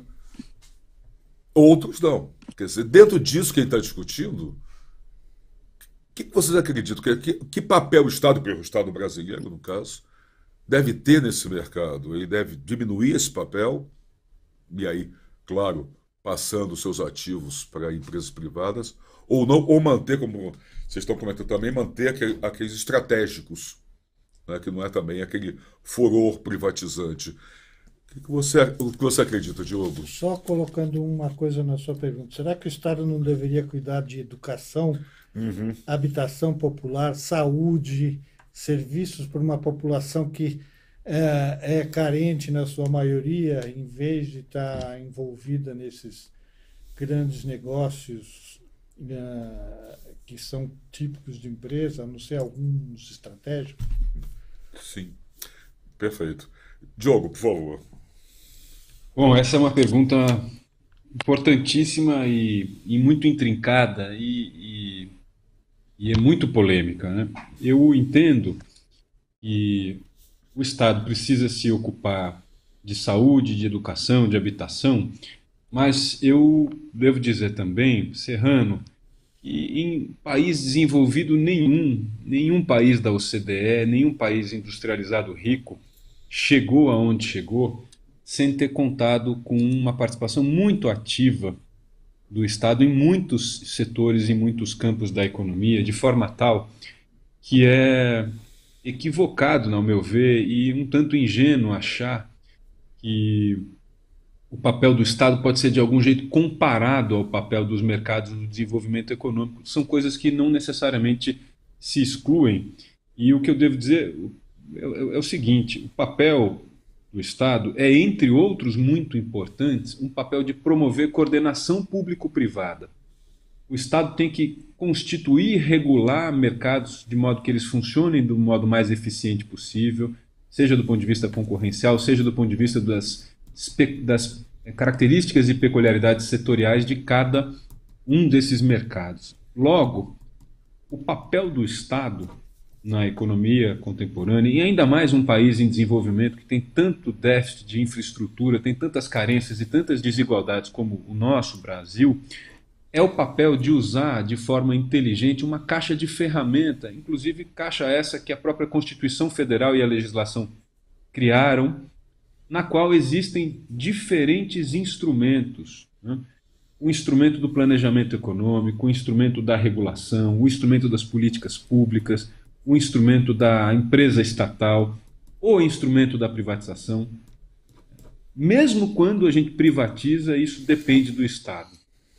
Outros não. Quer dizer, dentro disso que a gente está discutindo, o que vocês acreditam? Que, que, que papel o Estado, pelo Estado brasileiro, no caso, deve ter nesse mercado? Ele deve diminuir esse papel e aí, claro, passando seus ativos para empresas privadas, ou não, ou manter, como vocês estão comentando também, manter aquele, aqueles estratégicos, né, que não é também aquele furor privatizante. O que você, o que você acredita, Diogo? Só colocando uma coisa na sua pergunta. Será que o Estado não deveria cuidar de educação, uhum. habitação popular, saúde, serviços para uma população que é, é carente na sua maioria, em vez de estar envolvida nesses grandes negócios uh, que são típicos de empresa, a não ser alguns estratégicos? Sim, perfeito. Diogo, por favor. Bom, essa é uma pergunta importantíssima e, e muito intrincada e, e, e é muito polêmica, né? Eu entendo que o Estado precisa se ocupar de saúde, de educação, de habitação, mas eu devo dizer também, Serrano, que em país desenvolvido nenhum, nenhum país da O C D E, nenhum país industrializado rico chegou aonde chegou sem ter contado com uma participação muito ativa do Estado em muitos setores, em muitos campos da economia, de forma tal que é equivocado, ao meu ver, e um tanto ingênuo achar que o papel do Estado pode ser de algum jeito comparado ao papel dos mercados do desenvolvimento econômico. São coisas que não necessariamente se excluem. E o que eu devo dizer é, é, é o seguinte: o papel do Estado é, entre outros muito importantes, um papel de promover coordenação público-privada. O Estado tem que constituir e regular mercados de modo que eles funcionem do modo mais eficiente possível, seja do ponto de vista concorrencial, seja do ponto de vista das, das características e peculiaridades setoriais de cada um desses mercados. Logo, o papel do Estado na economia contemporânea, e ainda mais um país em desenvolvimento que tem tanto déficit de infraestrutura, tem tantas carências e tantas desigualdades como o nosso Brasil, é o papel de usar de forma inteligente uma caixa de ferramenta, inclusive caixa essa que a própria Constituição Federal e a legislação criaram, na qual existem diferentes instrumentos, né? O instrumento do planejamento econômico, o instrumento da regulação, o instrumento das políticas públicas, o instrumento da empresa estatal, o instrumento da privatização. Mesmo quando a gente privatiza, isso depende do Estado.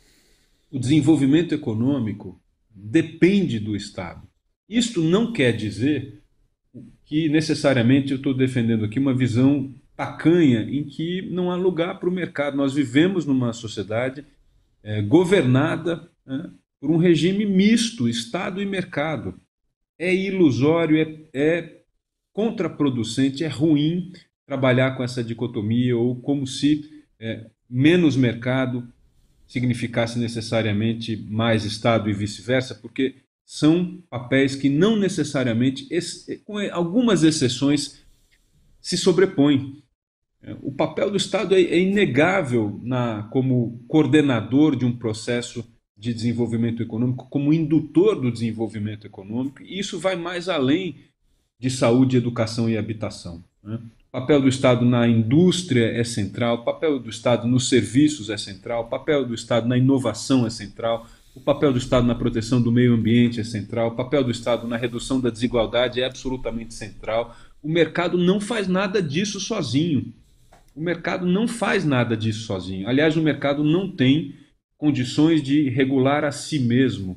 O desenvolvimento econômico depende do Estado. Isto não quer dizer que necessariamente eu estou defendendo aqui uma visão tacanha em que não há lugar para o mercado. Nós vivemos numa sociedade é, governada, né, por um regime misto, Estado e mercado. É ilusório, é, é contraproducente, é ruim trabalhar com essa dicotomia ou como se é, menos mercado significasse necessariamente mais Estado e vice-versa, porque são papéis que não necessariamente, com algumas exceções, se sobrepõem. O papel do Estado é inegável na, como coordenador de um processo de desenvolvimento econômico, como indutor do desenvolvimento econômico, e isso vai mais além de saúde, educação e habitação, né? O papel do Estado na indústria é central, o papel do Estado nos serviços é central, o papel do Estado na inovação é central, o papel do Estado na proteção do meio ambiente é central, o papel do Estado na redução da desigualdade é absolutamente central. O mercado não faz nada disso sozinho. O mercado não faz nada disso sozinho. Aliás, o mercado não tem condições de regular a si mesmo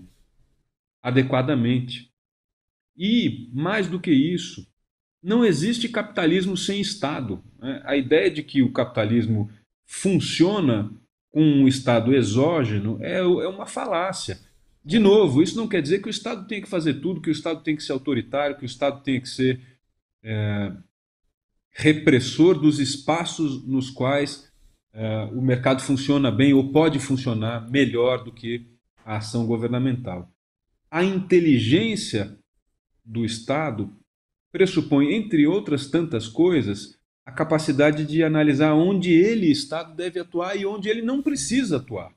adequadamente. E, mais do que isso, não existe capitalismo sem Estado. A ideia de que o capitalismo funciona com um Estado exógeno é uma falácia. De novo, isso não quer dizer que o Estado tem que fazer tudo, que o Estado tem que ser autoritário, que o Estado tem que ser é, repressor dos espaços nos quais é, o mercado funciona bem ou pode funcionar melhor do que a ação governamental. A inteligência do Estado pressupõe, entre outras tantas coisas, a capacidade de analisar onde ele, Estado, deve atuar e onde ele não precisa atuar.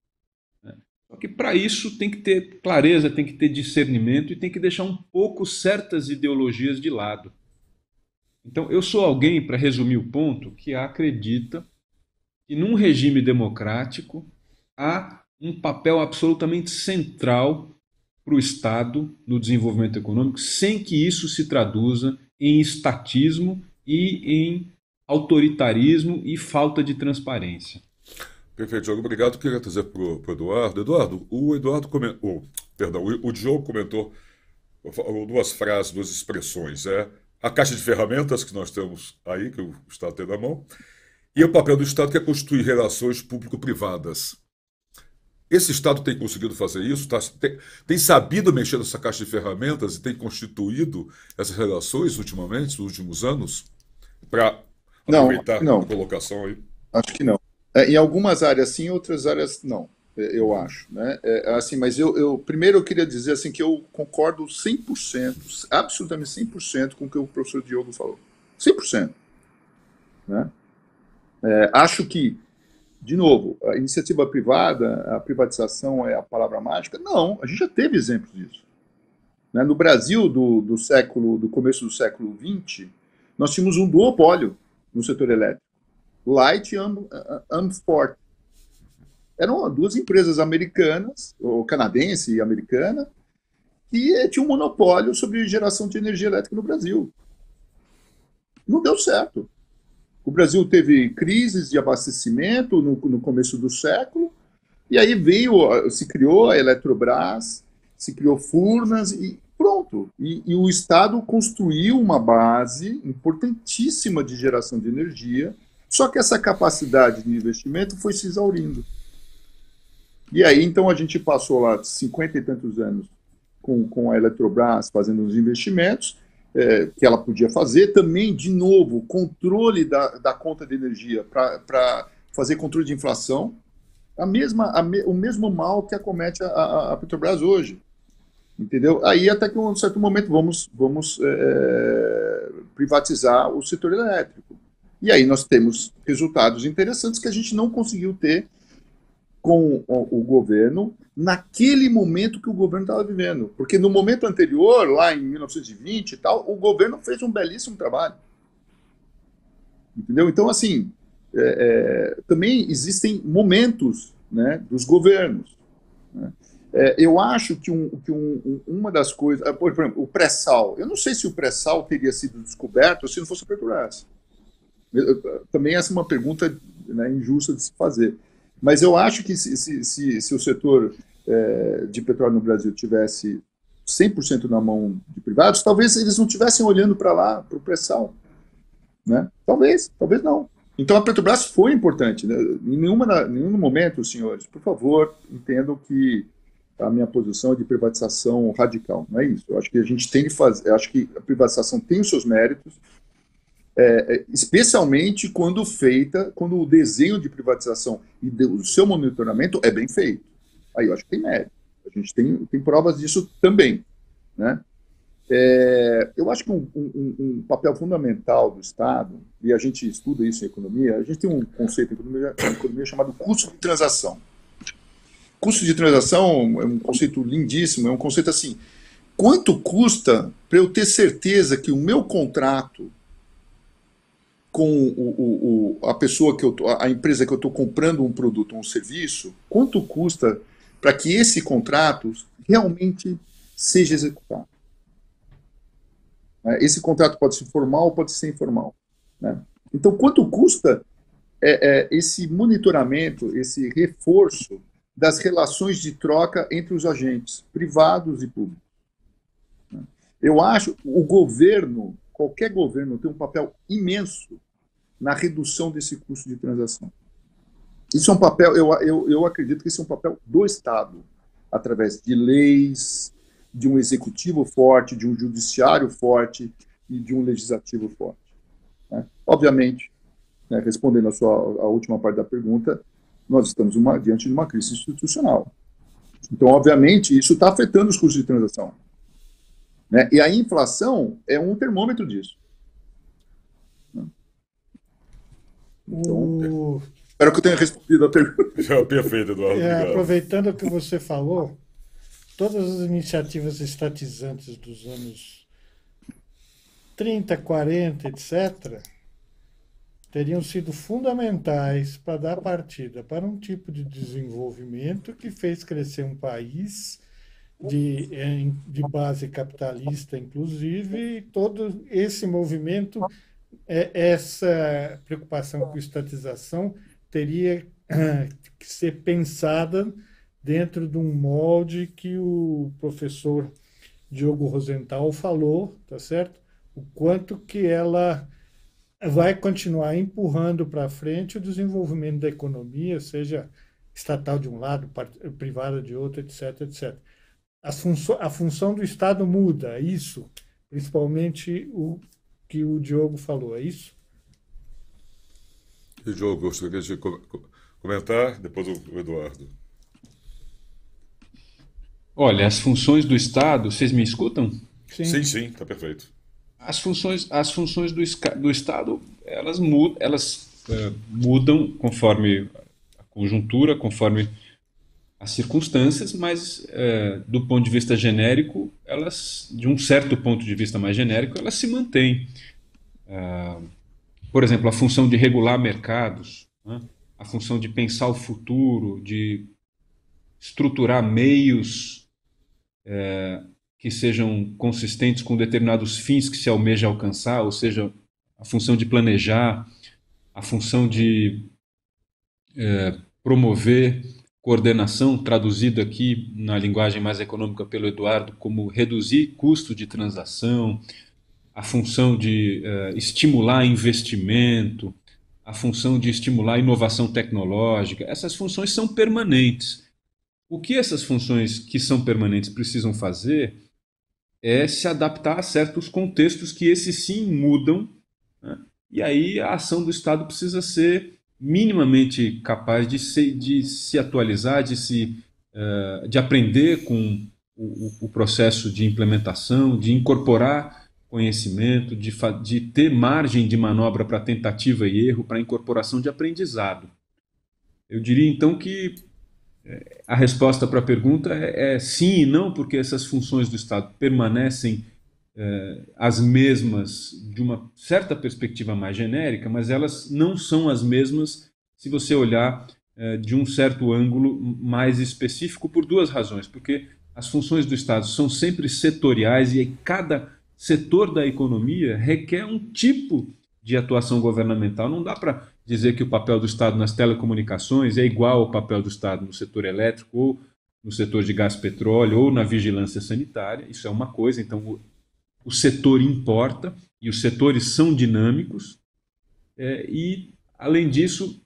Só que para isso tem que ter clareza, tem que ter discernimento e tem que deixar um pouco certas ideologias de lado. Então, eu sou alguém, para resumir o ponto, que acredita que num regime democrático há um papel absolutamente central para o Estado no desenvolvimento econômico, sem que isso se traduza em estatismo e em autoritarismo e falta de transparência. Perfeito, Diogo. Obrigado. Queria trazer para o Eduardo. Eduardo, o Eduardo comentou, perdão, o Diogo comentou duas frases, duas expressões. É a caixa de ferramentas que nós temos aí, que o Estado tem na mão, e o papel do Estado, que é constituir relações público-privadas. Esse Estado tem conseguido fazer isso? Tá, tem, tem sabido mexer nessa caixa de ferramentas e tem constituído essas relações ultimamente, nos últimos anos? Para aproveitar não, não. a colocação aí. Acho que não. É, em algumas áreas sim, em outras áreas não, eu acho. Né? É, assim, mas eu, eu primeiro eu queria dizer assim, que eu concordo cem por cento, absolutamente cem por cento com o que o professor Diogo falou. cem por cento. Né? É, acho que, de novo, a iniciativa privada, a privatização é a palavra mágica? Não, a gente já teve exemplos disso. Né? No Brasil, do, do, século, do começo do século vinte, nós tínhamos um duopólio no setor elétrico. Light e Amfort. Eram duas empresas americanas, ou canadense e americana, que tinha um monopólio sobre geração de energia elétrica no Brasil. Não deu certo. O Brasil teve crises de abastecimento no, no começo do século, e aí veio, se criou a Eletrobras, se criou Furnas, e pronto. E, e o Estado construiu uma base importantíssima de geração de energia, só que essa capacidade de investimento foi se exaurindo. E aí, então, a gente passou lá cinquenta e tantos anos com, com a Eletrobras fazendo os investimentos é, que ela podia fazer. Também, de novo, controle da, da conta de energia para fazer controle de inflação. A mesma, a me, o mesmo mal que acomete a, a, a Petrobras hoje. Entendeu? Aí, até que, em um certo momento, vamos, vamos é, privatizar o setor elétrico. E aí nós temos resultados interessantes que a gente não conseguiu ter com o governo naquele momento que o governo estava vivendo. Porque no momento anterior, lá em mil novecentos e vinte e tal, o governo fez um belíssimo trabalho. Entendeu? Então, assim, é, é, também existem momentos, né, dos governos. Né? É, eu acho que, um, que um, uma das coisas... Por exemplo, o pré-sal. Eu não sei se o pré-sal teria sido descoberto se não fosse a Petrobras. Também essa é uma pergunta, né, injusta de se fazer. Mas eu acho que se, se, se, se o setor é, de petróleo no Brasil tivesse cem por cento na mão de privados, talvez eles não estivessem olhando para lá, para o pré-sal. Né? Talvez, talvez não. Então a Petrobras foi importante. Né? Em nenhuma, nenhum momento, senhores, por favor, entendam que a minha posição é de privatização radical. Não é isso. Eu acho que a gente tem que fazer, eu acho que a privatização tem os seus méritos, É, especialmente quando feita, quando o desenho de privatização e o seu monitoramento é bem feito. Aí eu acho que tem mérito. A gente tem, tem provas disso também. Né? É, eu acho que um, um, um papel fundamental do Estado, e a gente estuda isso em economia, a gente tem um conceito em economia, em economia chamado custo de transação. Custo de transação é um conceito lindíssimo, é um conceito assim, quanto custa para eu ter certeza que o meu contrato com o, o, o, a pessoa que eu tô, a empresa que eu estou comprando um produto ou um serviço, quanto custa para que esse contrato realmente seja executado? Esse contrato pode ser formal ou pode ser informal. Né? Então, quanto custa é, é, esse monitoramento, esse reforço das relações de troca entre os agentes privados e públicos? Né? Eu acho que o governo, qualquer governo, tem um papel imenso na redução desse custo de transação. Isso é um papel, eu, eu, eu acredito que isso é um papel do Estado, através de leis, de um executivo forte, de um judiciário forte e de um legislativo forte. Né? Obviamente, né, respondendo a sua a última parte da pergunta, nós estamos uma, diante de uma crise institucional. Então, obviamente, isso está afetando os custos de transação. Né? E a inflação é um termômetro disso. Então, O... espero que eu tenha respondido a pergunta. Já, perfeito, Eduardo. É, aproveitando o que você falou, todas as iniciativas estatizantes dos anos trinta, quarenta, etcétera, teriam sido fundamentais para dar partida para um tipo de desenvolvimento que fez crescer um país de, de base capitalista, inclusive, e todo esse movimento, essa preocupação com estatização teria que ser pensada dentro de um molde que o professor Diogo Rosenthal falou, tá certo? O quanto que ela vai continuar empurrando para frente o desenvolvimento da economia, seja estatal de um lado, privada de outro, etc, etcétera. A função, a função do Estado muda, isso, principalmente o que o Diogo falou, é isso? E Diogo, gostaria de comentar, depois o Eduardo. Olha, as funções do Estado, vocês me escutam? Sim, sim, sim, está perfeito. As funções, as funções do, do Estado, elas, mudam, elas uh, mudam conforme a conjuntura, conforme as circunstâncias, mas uh, do ponto de vista genérico, elas, de um certo ponto de vista mais genérico, elas se mantêm. Uh, por exemplo, a função de regular mercados, né? A função de pensar o futuro, de estruturar meios uh, que sejam consistentes com determinados fins que se almeja alcançar, ou seja, a função de planejar, a função de é, promover coordenação, traduzida aqui na linguagem mais econômica pelo Eduardo, como reduzir custo de transação, a função de uh, estimular investimento, a função de estimular inovação tecnológica. Essas funções são permanentes. O que essas funções que são permanentes precisam fazer é se adaptar a certos contextos que esses sim mudam, né? E aí a ação do Estado precisa ser minimamente capaz de se, de se atualizar, de, se, uh, de aprender com o, o processo de implementação, de incorporar conhecimento, de, de ter margem de manobra para tentativa e erro, para incorporação de aprendizado. Eu diria então que a resposta para a pergunta é, é sim e não, porque essas funções do Estado permanecem é, as mesmas de uma certa perspectiva mais genérica, mas elas não são as mesmas se você olhar é, de um certo ângulo mais específico, por duas razões. Porque as funções do Estado são sempre setoriais e cada setor da economia requer um tipo de atuação governamental. Não dá para dizer que o papel do Estado nas telecomunicações é igual ao papel do Estado no setor elétrico, ou no setor de gás e petróleo, ou na vigilância sanitária. Isso é uma coisa. Então, o, o setor importa, e os setores são dinâmicos. É, e, além disso,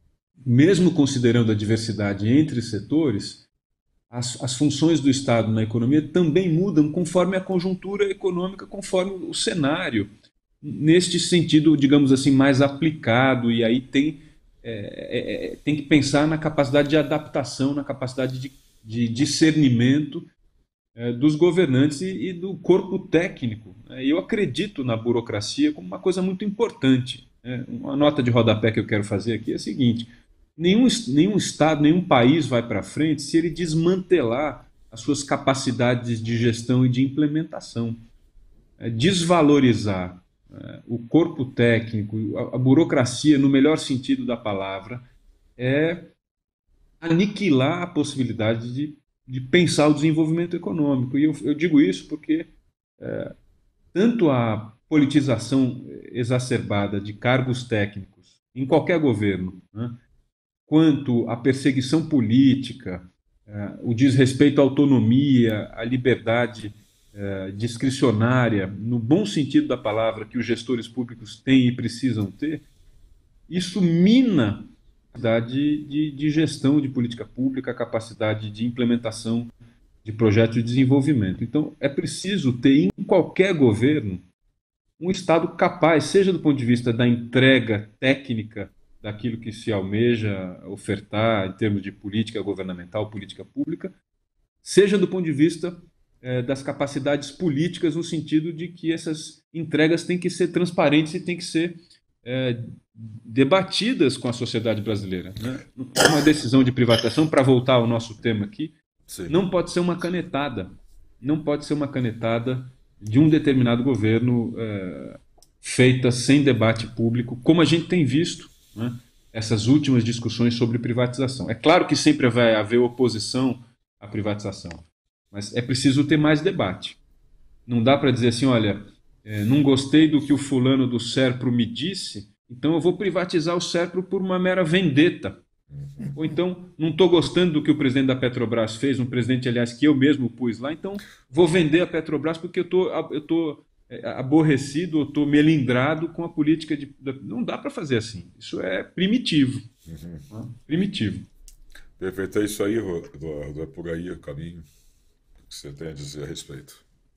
mesmo considerando a diversidade entre setores, As, as funções do Estado na economia também mudam conforme a conjuntura econômica, conforme o cenário, neste sentido, digamos assim, mais aplicado, e aí tem, é, é, tem que pensar na capacidade de adaptação, na capacidade de, de discernimento é, dos governantes e, e do corpo técnico. Eu acredito na burocracia como uma coisa muito importante. É, uma nota de rodapé que eu quero fazer aqui é a seguinte: Nenhum, nenhum Estado, nenhum país vai para frente se ele desmantelar as suas capacidades de gestão e de implementação. É, desvalorizar é, o corpo técnico, a, a burocracia, no melhor sentido da palavra, é aniquilar a possibilidade de, de pensar o desenvolvimento econômico. E eu, eu digo isso porque é, tanto a politização exacerbada de cargos técnicos em qualquer governo, né, quanto a perseguição política, eh, o desrespeito à autonomia, à liberdade eh, discricionária, no bom sentido da palavra, que os gestores públicos têm e precisam ter, isso mina a capacidade de, de gestão de política pública, a capacidade de implementação de projetos de desenvolvimento. Então, é preciso ter em qualquer governo um Estado capaz, seja do ponto de vista da entrega técnica daquilo que se almeja ofertar em termos de política governamental, política pública, seja do ponto de vista eh, das capacidades políticas, no sentido de que essas entregas têm que ser transparentes e têm que ser eh, debatidas com a sociedade brasileira, né? Uma decisão de privatização, para voltar ao nosso tema aqui, Sim. não pode ser uma canetada, não pode ser uma canetada de um determinado governo eh, feita sem debate público, como a gente tem visto, né, essas últimas discussões sobre privatização. É claro que sempre vai haver oposição à privatização, mas é preciso ter mais debate. Não dá para dizer assim, olha, é, não gostei do que o fulano do Serpro me disse, então eu vou privatizar o Serpro por uma mera vendetta. Ou então, não estou gostando do que o presidente da Petrobras fez, um presidente, aliás, que eu mesmo pus lá, então vou vender a Petrobras porque eu tô, eu tô aborrecido, eu estou melindrado com a política de... Não dá para fazer assim. Isso é primitivo. Uhum. Né? Primitivo. Perfeito. É isso aí, Eduardo. É por aí o caminho. O que você tem a dizer a respeito?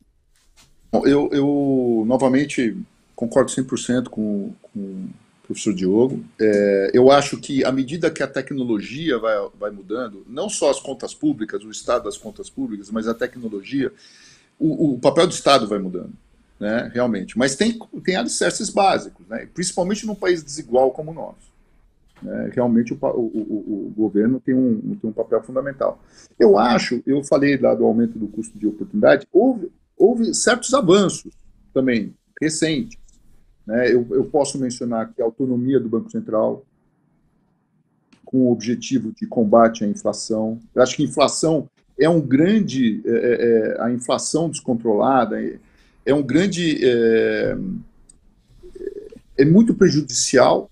Eu, eu novamente, concordo cem por cento com, com o professor Diogo. É, eu acho que, à medida que a tecnologia vai, vai mudando, não só as contas públicas, o estado das contas públicas, mas a tecnologia, o, o papel do Estado vai mudando. Né, realmente, mas tem, tem alicerces básicos, né, principalmente num país desigual como o nosso. Né, realmente o, o, o, o governo tem um, tem um papel fundamental. Eu acho, eu falei lá do aumento do custo de oportunidade, houve, houve certos avanços também, recentes. Né, eu, eu posso mencionar aqui a autonomia do Banco Central, com o objetivo de combate à inflação. Eu acho que inflação é um grande, é, é, a inflação descontrolada, é, é um grande, é, é muito prejudicial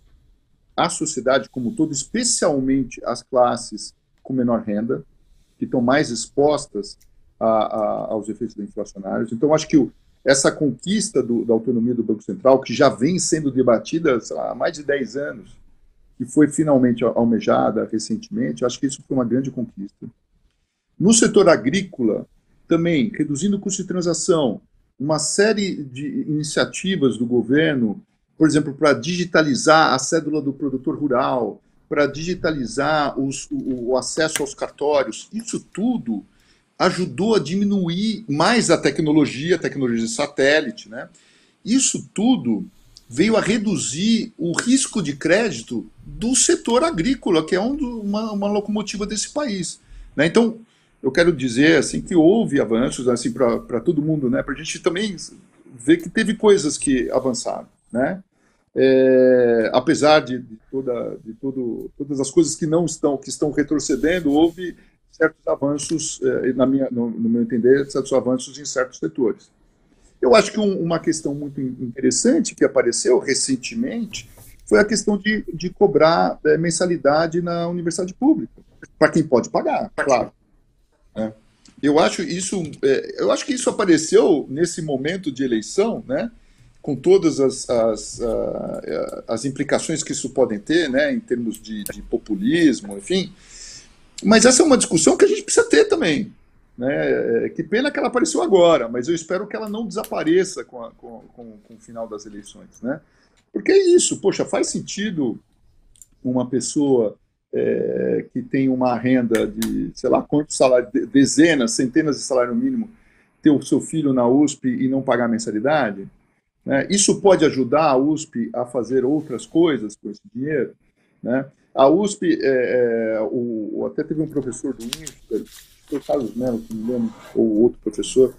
à sociedade como um todo, especialmente às classes com menor renda, que estão mais expostas a, a, aos efeitos inflacionários. Então, acho que o, essa conquista do, da autonomia do Banco Central, que já vem sendo debatida há mais de dez anos, que foi finalmente almejada recentemente, acho que isso foi uma grande conquista. No setor agrícola, também, reduzindo o custo de transação, uma série de iniciativas do governo, por exemplo, para digitalizar a cédula do produtor rural, para digitalizar os, o, o acesso aos cartórios, isso tudo ajudou a diminuir mais a tecnologia, a tecnologia de satélite, né? Isso tudo veio a reduzir o risco de crédito do setor agrícola, que é um do, uma, uma locomotiva desse país, né? Então, eu quero dizer assim, que houve avanços assim, para todo mundo, né? Para a gente também ver que teve coisas que avançaram, né? É, apesar de, de, toda, de todo, todas as coisas que não estão, que estão retrocedendo, houve certos avanços, é, na minha, no, no meu entender, certos avanços em certos setores. Eu acho que um, uma questão muito interessante que apareceu recentemente foi a questão de, de cobrar é, mensalidade na universidade pública, para quem pode pagar, claro. É. Eu acho isso, é, eu acho que isso apareceu nesse momento de eleição, né, com todas as, as, uh, as implicações que isso podem ter, né, em termos de, de populismo, enfim. Mas essa é uma discussão que a gente precisa ter também, né? Que pena que ela apareceu agora, mas eu espero que ela não desapareça com, a, com, com, com o final das eleições, né? Porque é isso, poxa, faz sentido uma pessoa É, que tem uma renda de, sei lá, quantos salários, dezenas, centenas de salário mínimo, ter o seu filho na U S P e não pagar mensalidade, né? Isso pode ajudar a U S P a fazer outras coisas com esse dinheiro, né? A U S P, é, é, o, até teve um professor do INSPER, foi o Carlos Mello, que me lembro, ou outro professor,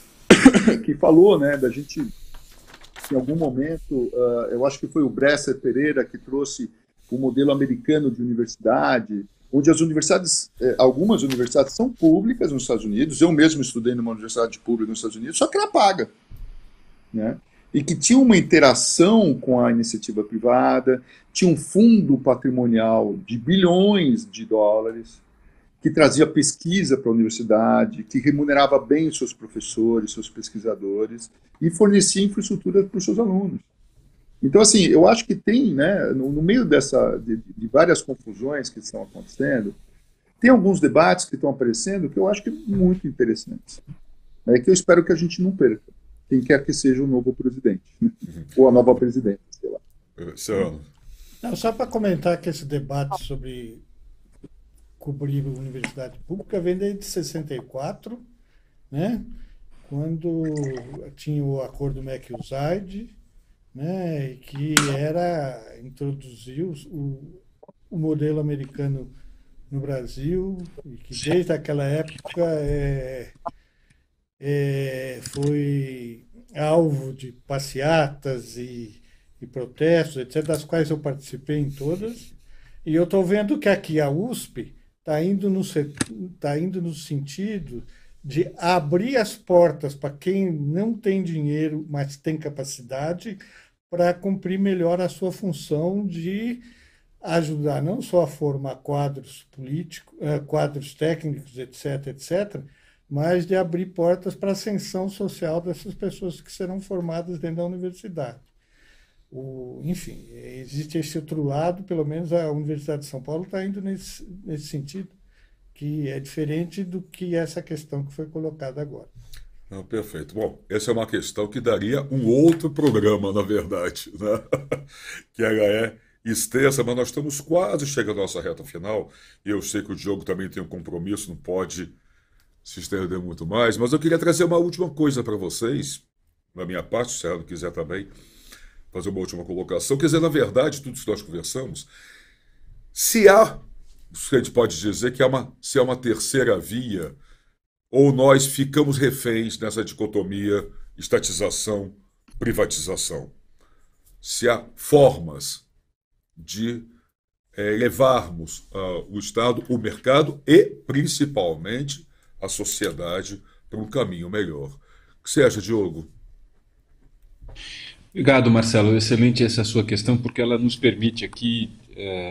que falou, né, da gente, em algum momento, uh, eu acho que foi o Bresser Pereira que trouxe o modelo americano de universidade, onde as universidades, algumas universidades são públicas nos Estados Unidos, eu mesmo estudei numa universidade pública nos Estados Unidos, só que ela paga, né? E que tinha uma interação com a iniciativa privada, tinha um fundo patrimonial de bilhões de dólares, que trazia pesquisa para a universidade, que remunerava bem seus professores, seus pesquisadores, e fornecia infraestrutura para os seus alunos. Então, assim, eu acho que tem, né, no, no meio dessa, de, de várias confusões que estão acontecendo, tem alguns debates que estão aparecendo que eu acho que muito interessantes, né, que eu espero que a gente não perca, quem quer que seja o novo presidente, né, uhum. ou a nova presidente, sei lá. Não, só para comentar que esse debate sobre cobrir a universidade pública vem desde sessenta e quatro, né, quando tinha o acordo MacUsaid, né, que era introduzir o, o modelo americano no Brasil, e que desde aquela época é, é, foi alvo de passeatas e, e protestos, etcétera, das quais eu participei em todas, e eu estou vendo que aqui a U S P está indo, no, tá indo no sentido de abrir as portas para quem não tem dinheiro, mas tem capacidade, para cumprir melhor a sua função de ajudar não só a formar quadros políticos, quadros técnicos, etc, etcétera, mas de abrir portas para a ascensão social dessas pessoas que serão formadas dentro da universidade. O, enfim, existe esse outro lado, pelo menos a Universidade de São Paulo está indo nesse, nesse sentido, que é diferente do que essa questão que foi colocada agora. Não, perfeito. Bom, essa é uma questão que daria um outro programa, na verdade, né? Que ela é extensa, mas nós estamos quase chegando à nossa reta final, e eu sei que o Diogo também tem um compromisso, não pode se estender muito mais, mas eu queria trazer uma última coisa para vocês, da minha parte, se ela não quiser também fazer uma última colocação. Quer dizer, na verdade, tudo isso que nós conversamos, se há, a gente pode dizer que há uma, se há uma terceira via, ou nós ficamos reféns nessa dicotomia estatização, privatização. Se há formas de é, levarmos uh, o Estado, o mercado e, principalmente, a sociedade para um caminho melhor. O que você acha, Diogo? Obrigado, Marcelo. Excelente essa sua questão, porque ela nos permite aqui é,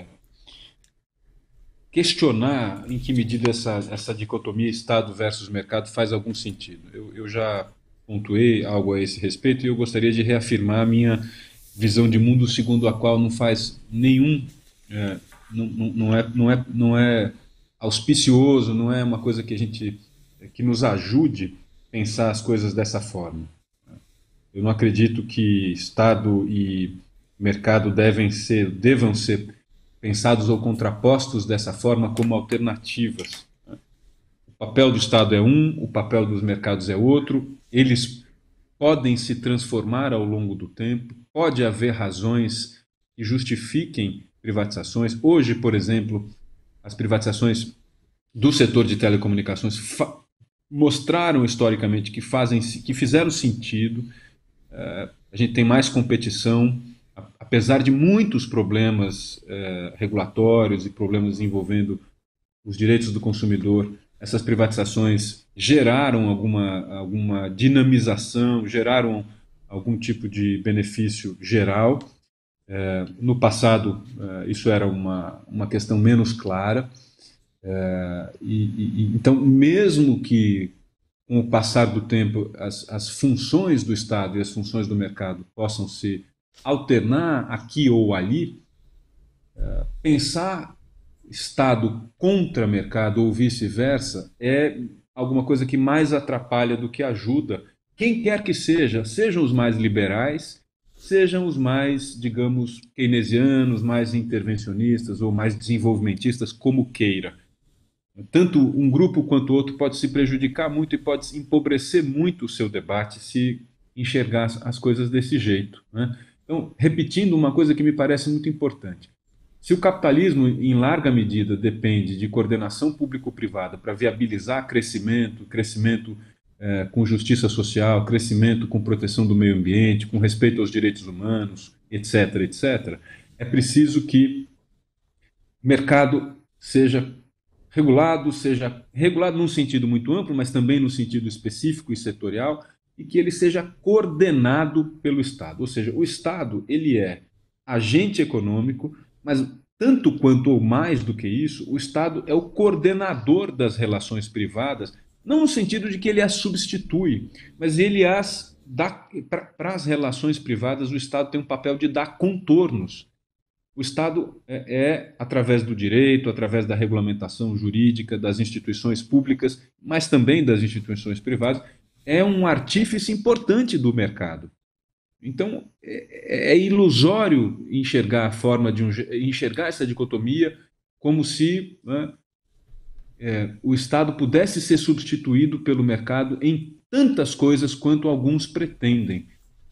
questionar em que medida essa, essa dicotomia Estado versus mercado faz algum sentido. Eu, eu já pontuei algo a esse respeito e eu gostaria de reafirmar a minha visão de mundo segundo a qual não faz nenhum, é, não, não, não, é, não, é, não é auspicioso, não é uma coisa que a gente que nos ajude a pensar as coisas dessa forma. Eu não acredito que Estado e mercado devem ser, devam ser pensados ou contrapostos dessa forma como alternativas. O papel do Estado é um, o papel dos mercados é outro, eles podem se transformar ao longo do tempo, pode haver razões que justifiquem privatizações. Hoje, por exemplo, as privatizações do setor de telecomunicações mostraram historicamente que, fazem, que fizeram sentido. Uh, a gente tem mais competição, apesar de muitos problemas uh, regulatórios e problemas envolvendo os direitos do consumidor. Essas privatizações geraram alguma, alguma dinamização, geraram algum tipo de benefício geral. Uh, no passado, uh, isso era uma, uma questão menos clara. Uh, e, e, então, mesmo que com o passar do tempo as, as funções do Estado e as funções do mercado possam se alternar aqui ou ali, uh, pensar Estado contra mercado ou vice-versa é alguma coisa que mais atrapalha do que ajuda. Quem quer que seja, sejam os mais liberais, sejam os mais, digamos, keynesianos, mais intervencionistas ou mais desenvolvimentistas, como queira. Tanto um grupo quanto o outro pode se prejudicar muito e pode empobrecer muito o seu debate se enxergar as coisas desse jeito, né? Então, repetindo uma coisa que me parece muito importante. Se o capitalismo, em larga medida, depende de coordenação público-privada para viabilizar crescimento, crescimento eh, com justiça social, crescimento com proteção do meio ambiente, com respeito aos direitos humanos, etc, etcétera, é preciso que o mercado seja regulado, seja regulado num sentido muito amplo, mas também no sentido específico e setorial, e que ele seja coordenado pelo Estado. Ou seja, o Estado ele é agente econômico, mas tanto quanto ou mais do que isso, o Estado é o coordenador das relações privadas, não no sentido de que ele as substitui, mas ele as dá, para as relações privadas, o Estado tem um papel de dar contornos. O Estado é, é, através do direito, através da regulamentação jurídica, das instituições públicas, mas também das instituições privadas, é um artífice importante do mercado. Então, é, é ilusório enxergar a forma de um, enxergar essa dicotomia como se, né, é, o Estado pudesse ser substituído pelo mercado em tantas coisas quanto alguns pretendem.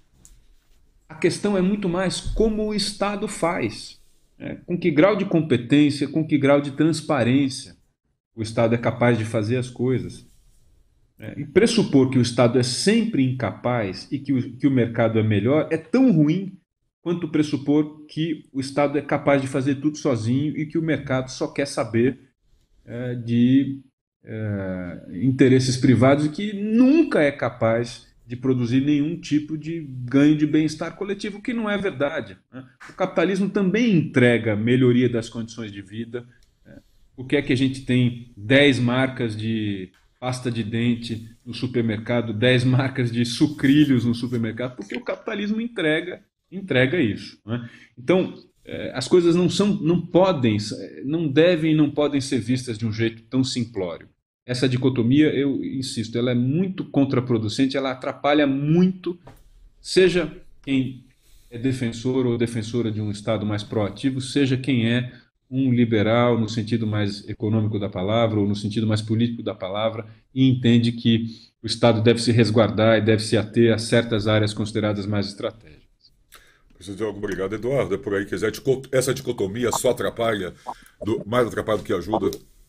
A questão é muito mais como o Estado faz, né? Com que grau de competência, com que grau de transparência o Estado é capaz de fazer as coisas. É, e pressupor que o Estado é sempre incapaz e que o, que o mercado é melhor é tão ruim quanto pressupor que o Estado é capaz de fazer tudo sozinho e que o mercado só quer saber é, de é, interesses privados e que nunca é capaz de produzir nenhum tipo de ganho de bem-estar coletivo, que não é verdade, né? O capitalismo também entrega melhoria das condições de vida. Né? Por que é que a gente tem dez marcas de pasta de dente no supermercado, dez marcas de sucrilhos no supermercado? Porque o capitalismo entrega, entrega isso, né? Então, eh, as coisas não são, não podem, não devem e não podem ser vistas de um jeito tão simplório. Essa dicotomia, eu insisto, ela é muito contraproducente, ela atrapalha muito, seja quem é defensor ou defensora de um Estado mais proativo, seja quem é um liberal no sentido mais econômico da palavra ou no sentido mais político da palavra e entende que o Estado deve se resguardar e deve se ater a certas áreas consideradas mais estratégicas. Professor Diogo, obrigado. Eduardo, é por aí que essa dicotomia só atrapalha, do, mais atrapalha do que ajuda?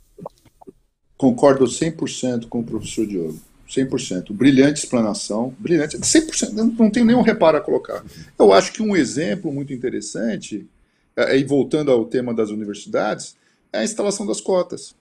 Concordo cem por cento com o professor Diogo. cem por cento. Brilhante explanação. Brilhante. cem por cento. Não tenho nenhum reparo a colocar. Eu acho que um exemplo muito interessante e voltando ao tema das universidades, é a instalação das cotas.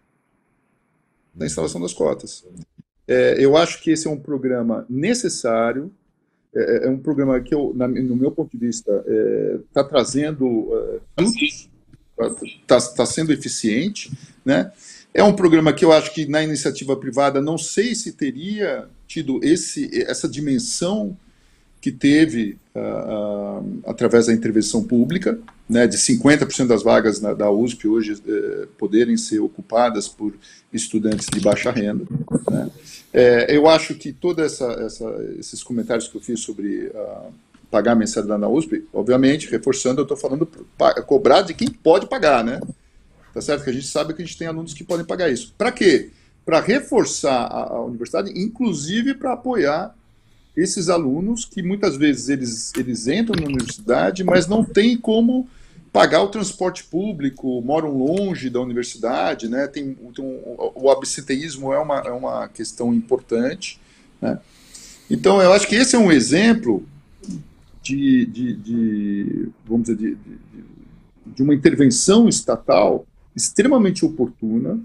Da instalação das cotas. É, eu acho que esse é um programa necessário, é, é um programa que, eu, na, no meu ponto de vista, está é, trazendo frutos, está tá sendo eficiente, né? É um programa que eu acho que na iniciativa privada não sei se teria tido esse, essa dimensão que teve uh, uh, através da intervenção pública, né, de cinquenta por cento das vagas na, da U S P hoje uh, poderem ser ocupadas por estudantes de baixa renda. Né. É, eu acho que todos essa, essa, esses comentários que eu fiz sobre uh, pagar a mensalidade na U S P, obviamente, reforçando, eu estou falando pra, cobrar de quem pode pagar, né? Tá certo? Que a gente sabe que a gente tem alunos que podem pagar isso. Para quê? Para reforçar a, a universidade, inclusive para apoiar esses alunos que muitas vezes eles, eles entram na universidade, mas não têm como pagar o transporte público, moram longe da universidade, né? Tem, tem um, o absenteísmo é uma, é uma questão importante, né? Então, eu acho que esse é um exemplo de, de, de vamos dizer, de, de, de uma intervenção estatal extremamente oportuna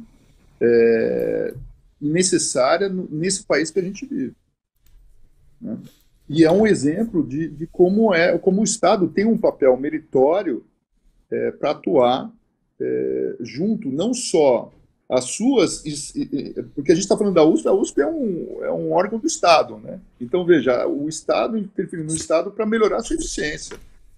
é, e necessária nesse país que a gente vive. Né? E é um exemplo de, de como, é, como o Estado tem um papel meritório é, para atuar é, junto, não só as suas... Porque a gente está falando da U S P, a U S P é um, é um órgão do Estado. Né? Então, veja, o Estado interferindo no Estado para melhorar a sua eficiência.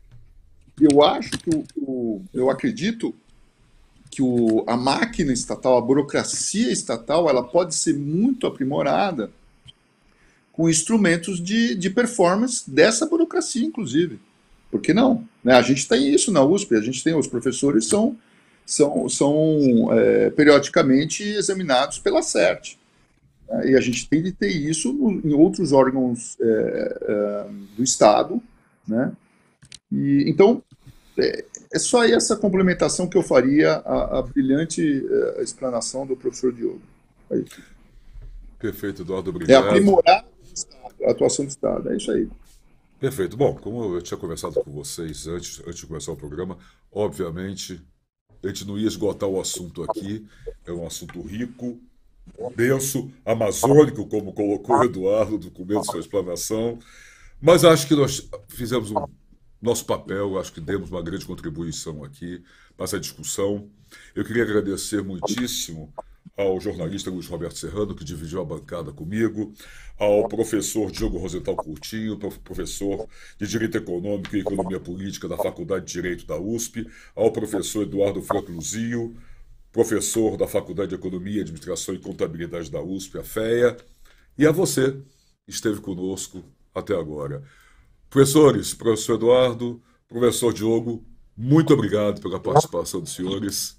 Eu acho que, o, o, eu acredito que o, a máquina estatal, a burocracia estatal, ela pode ser muito aprimorada com instrumentos de, de performance dessa burocracia, inclusive. Por que não? Né? A gente tem isso na U S P, a gente tem, os professores são, são, são é, periodicamente examinados pela CERT. Né? E a gente tem de ter isso no, em outros órgãos é, é, do Estado. Né? E, então, é, é só essa complementação que eu faria à, à brilhante é, explanação do professor Diogo. É isso. Perfeito, Eduardo, obrigado. É aprimorar a atuação do Estado, é isso aí. Perfeito. Bom, como eu tinha conversado com vocês antes, antes de começar o programa, obviamente, a gente não ia esgotar o assunto aqui, é um assunto rico, denso, amazônico, como colocou o Eduardo no começo da sua explanação, mas acho que nós fizemos o um, nosso papel, acho que demos uma grande contribuição aqui para essa discussão. Eu queria agradecer muitíssimo ao jornalista Luiz Roberto Serrano, que dividiu a bancada comigo, ao professor Diogo Rosenthal Coutinho, professor de Direito Econômico e Economia Política da Faculdade de Direito da U S P, ao professor Eduardo Franco Luzio, professor da Faculdade de Economia, Administração e Contabilidade da U S P, a FEA, e a você, que esteve conosco até agora. Professores, professor Eduardo, professor Diogo, muito obrigado pela participação dos senhores.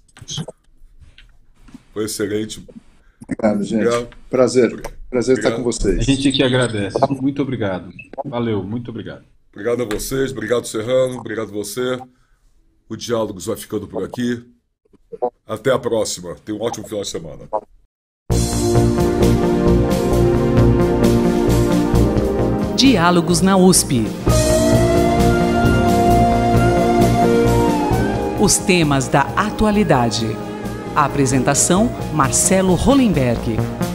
Foi excelente. Obrigado, gente. Obrigado. Prazer. Prazer obrigado. Estar com vocês. A gente que agradece. Muito obrigado. Valeu, muito obrigado. Obrigado a vocês, obrigado, Serrano, obrigado a você. O Diálogos vai ficando por aqui. Até a próxima. Tenha um ótimo final de semana. Diálogos na U S P. Os temas da atualidade. A apresentação, Marcelo Hollenberg.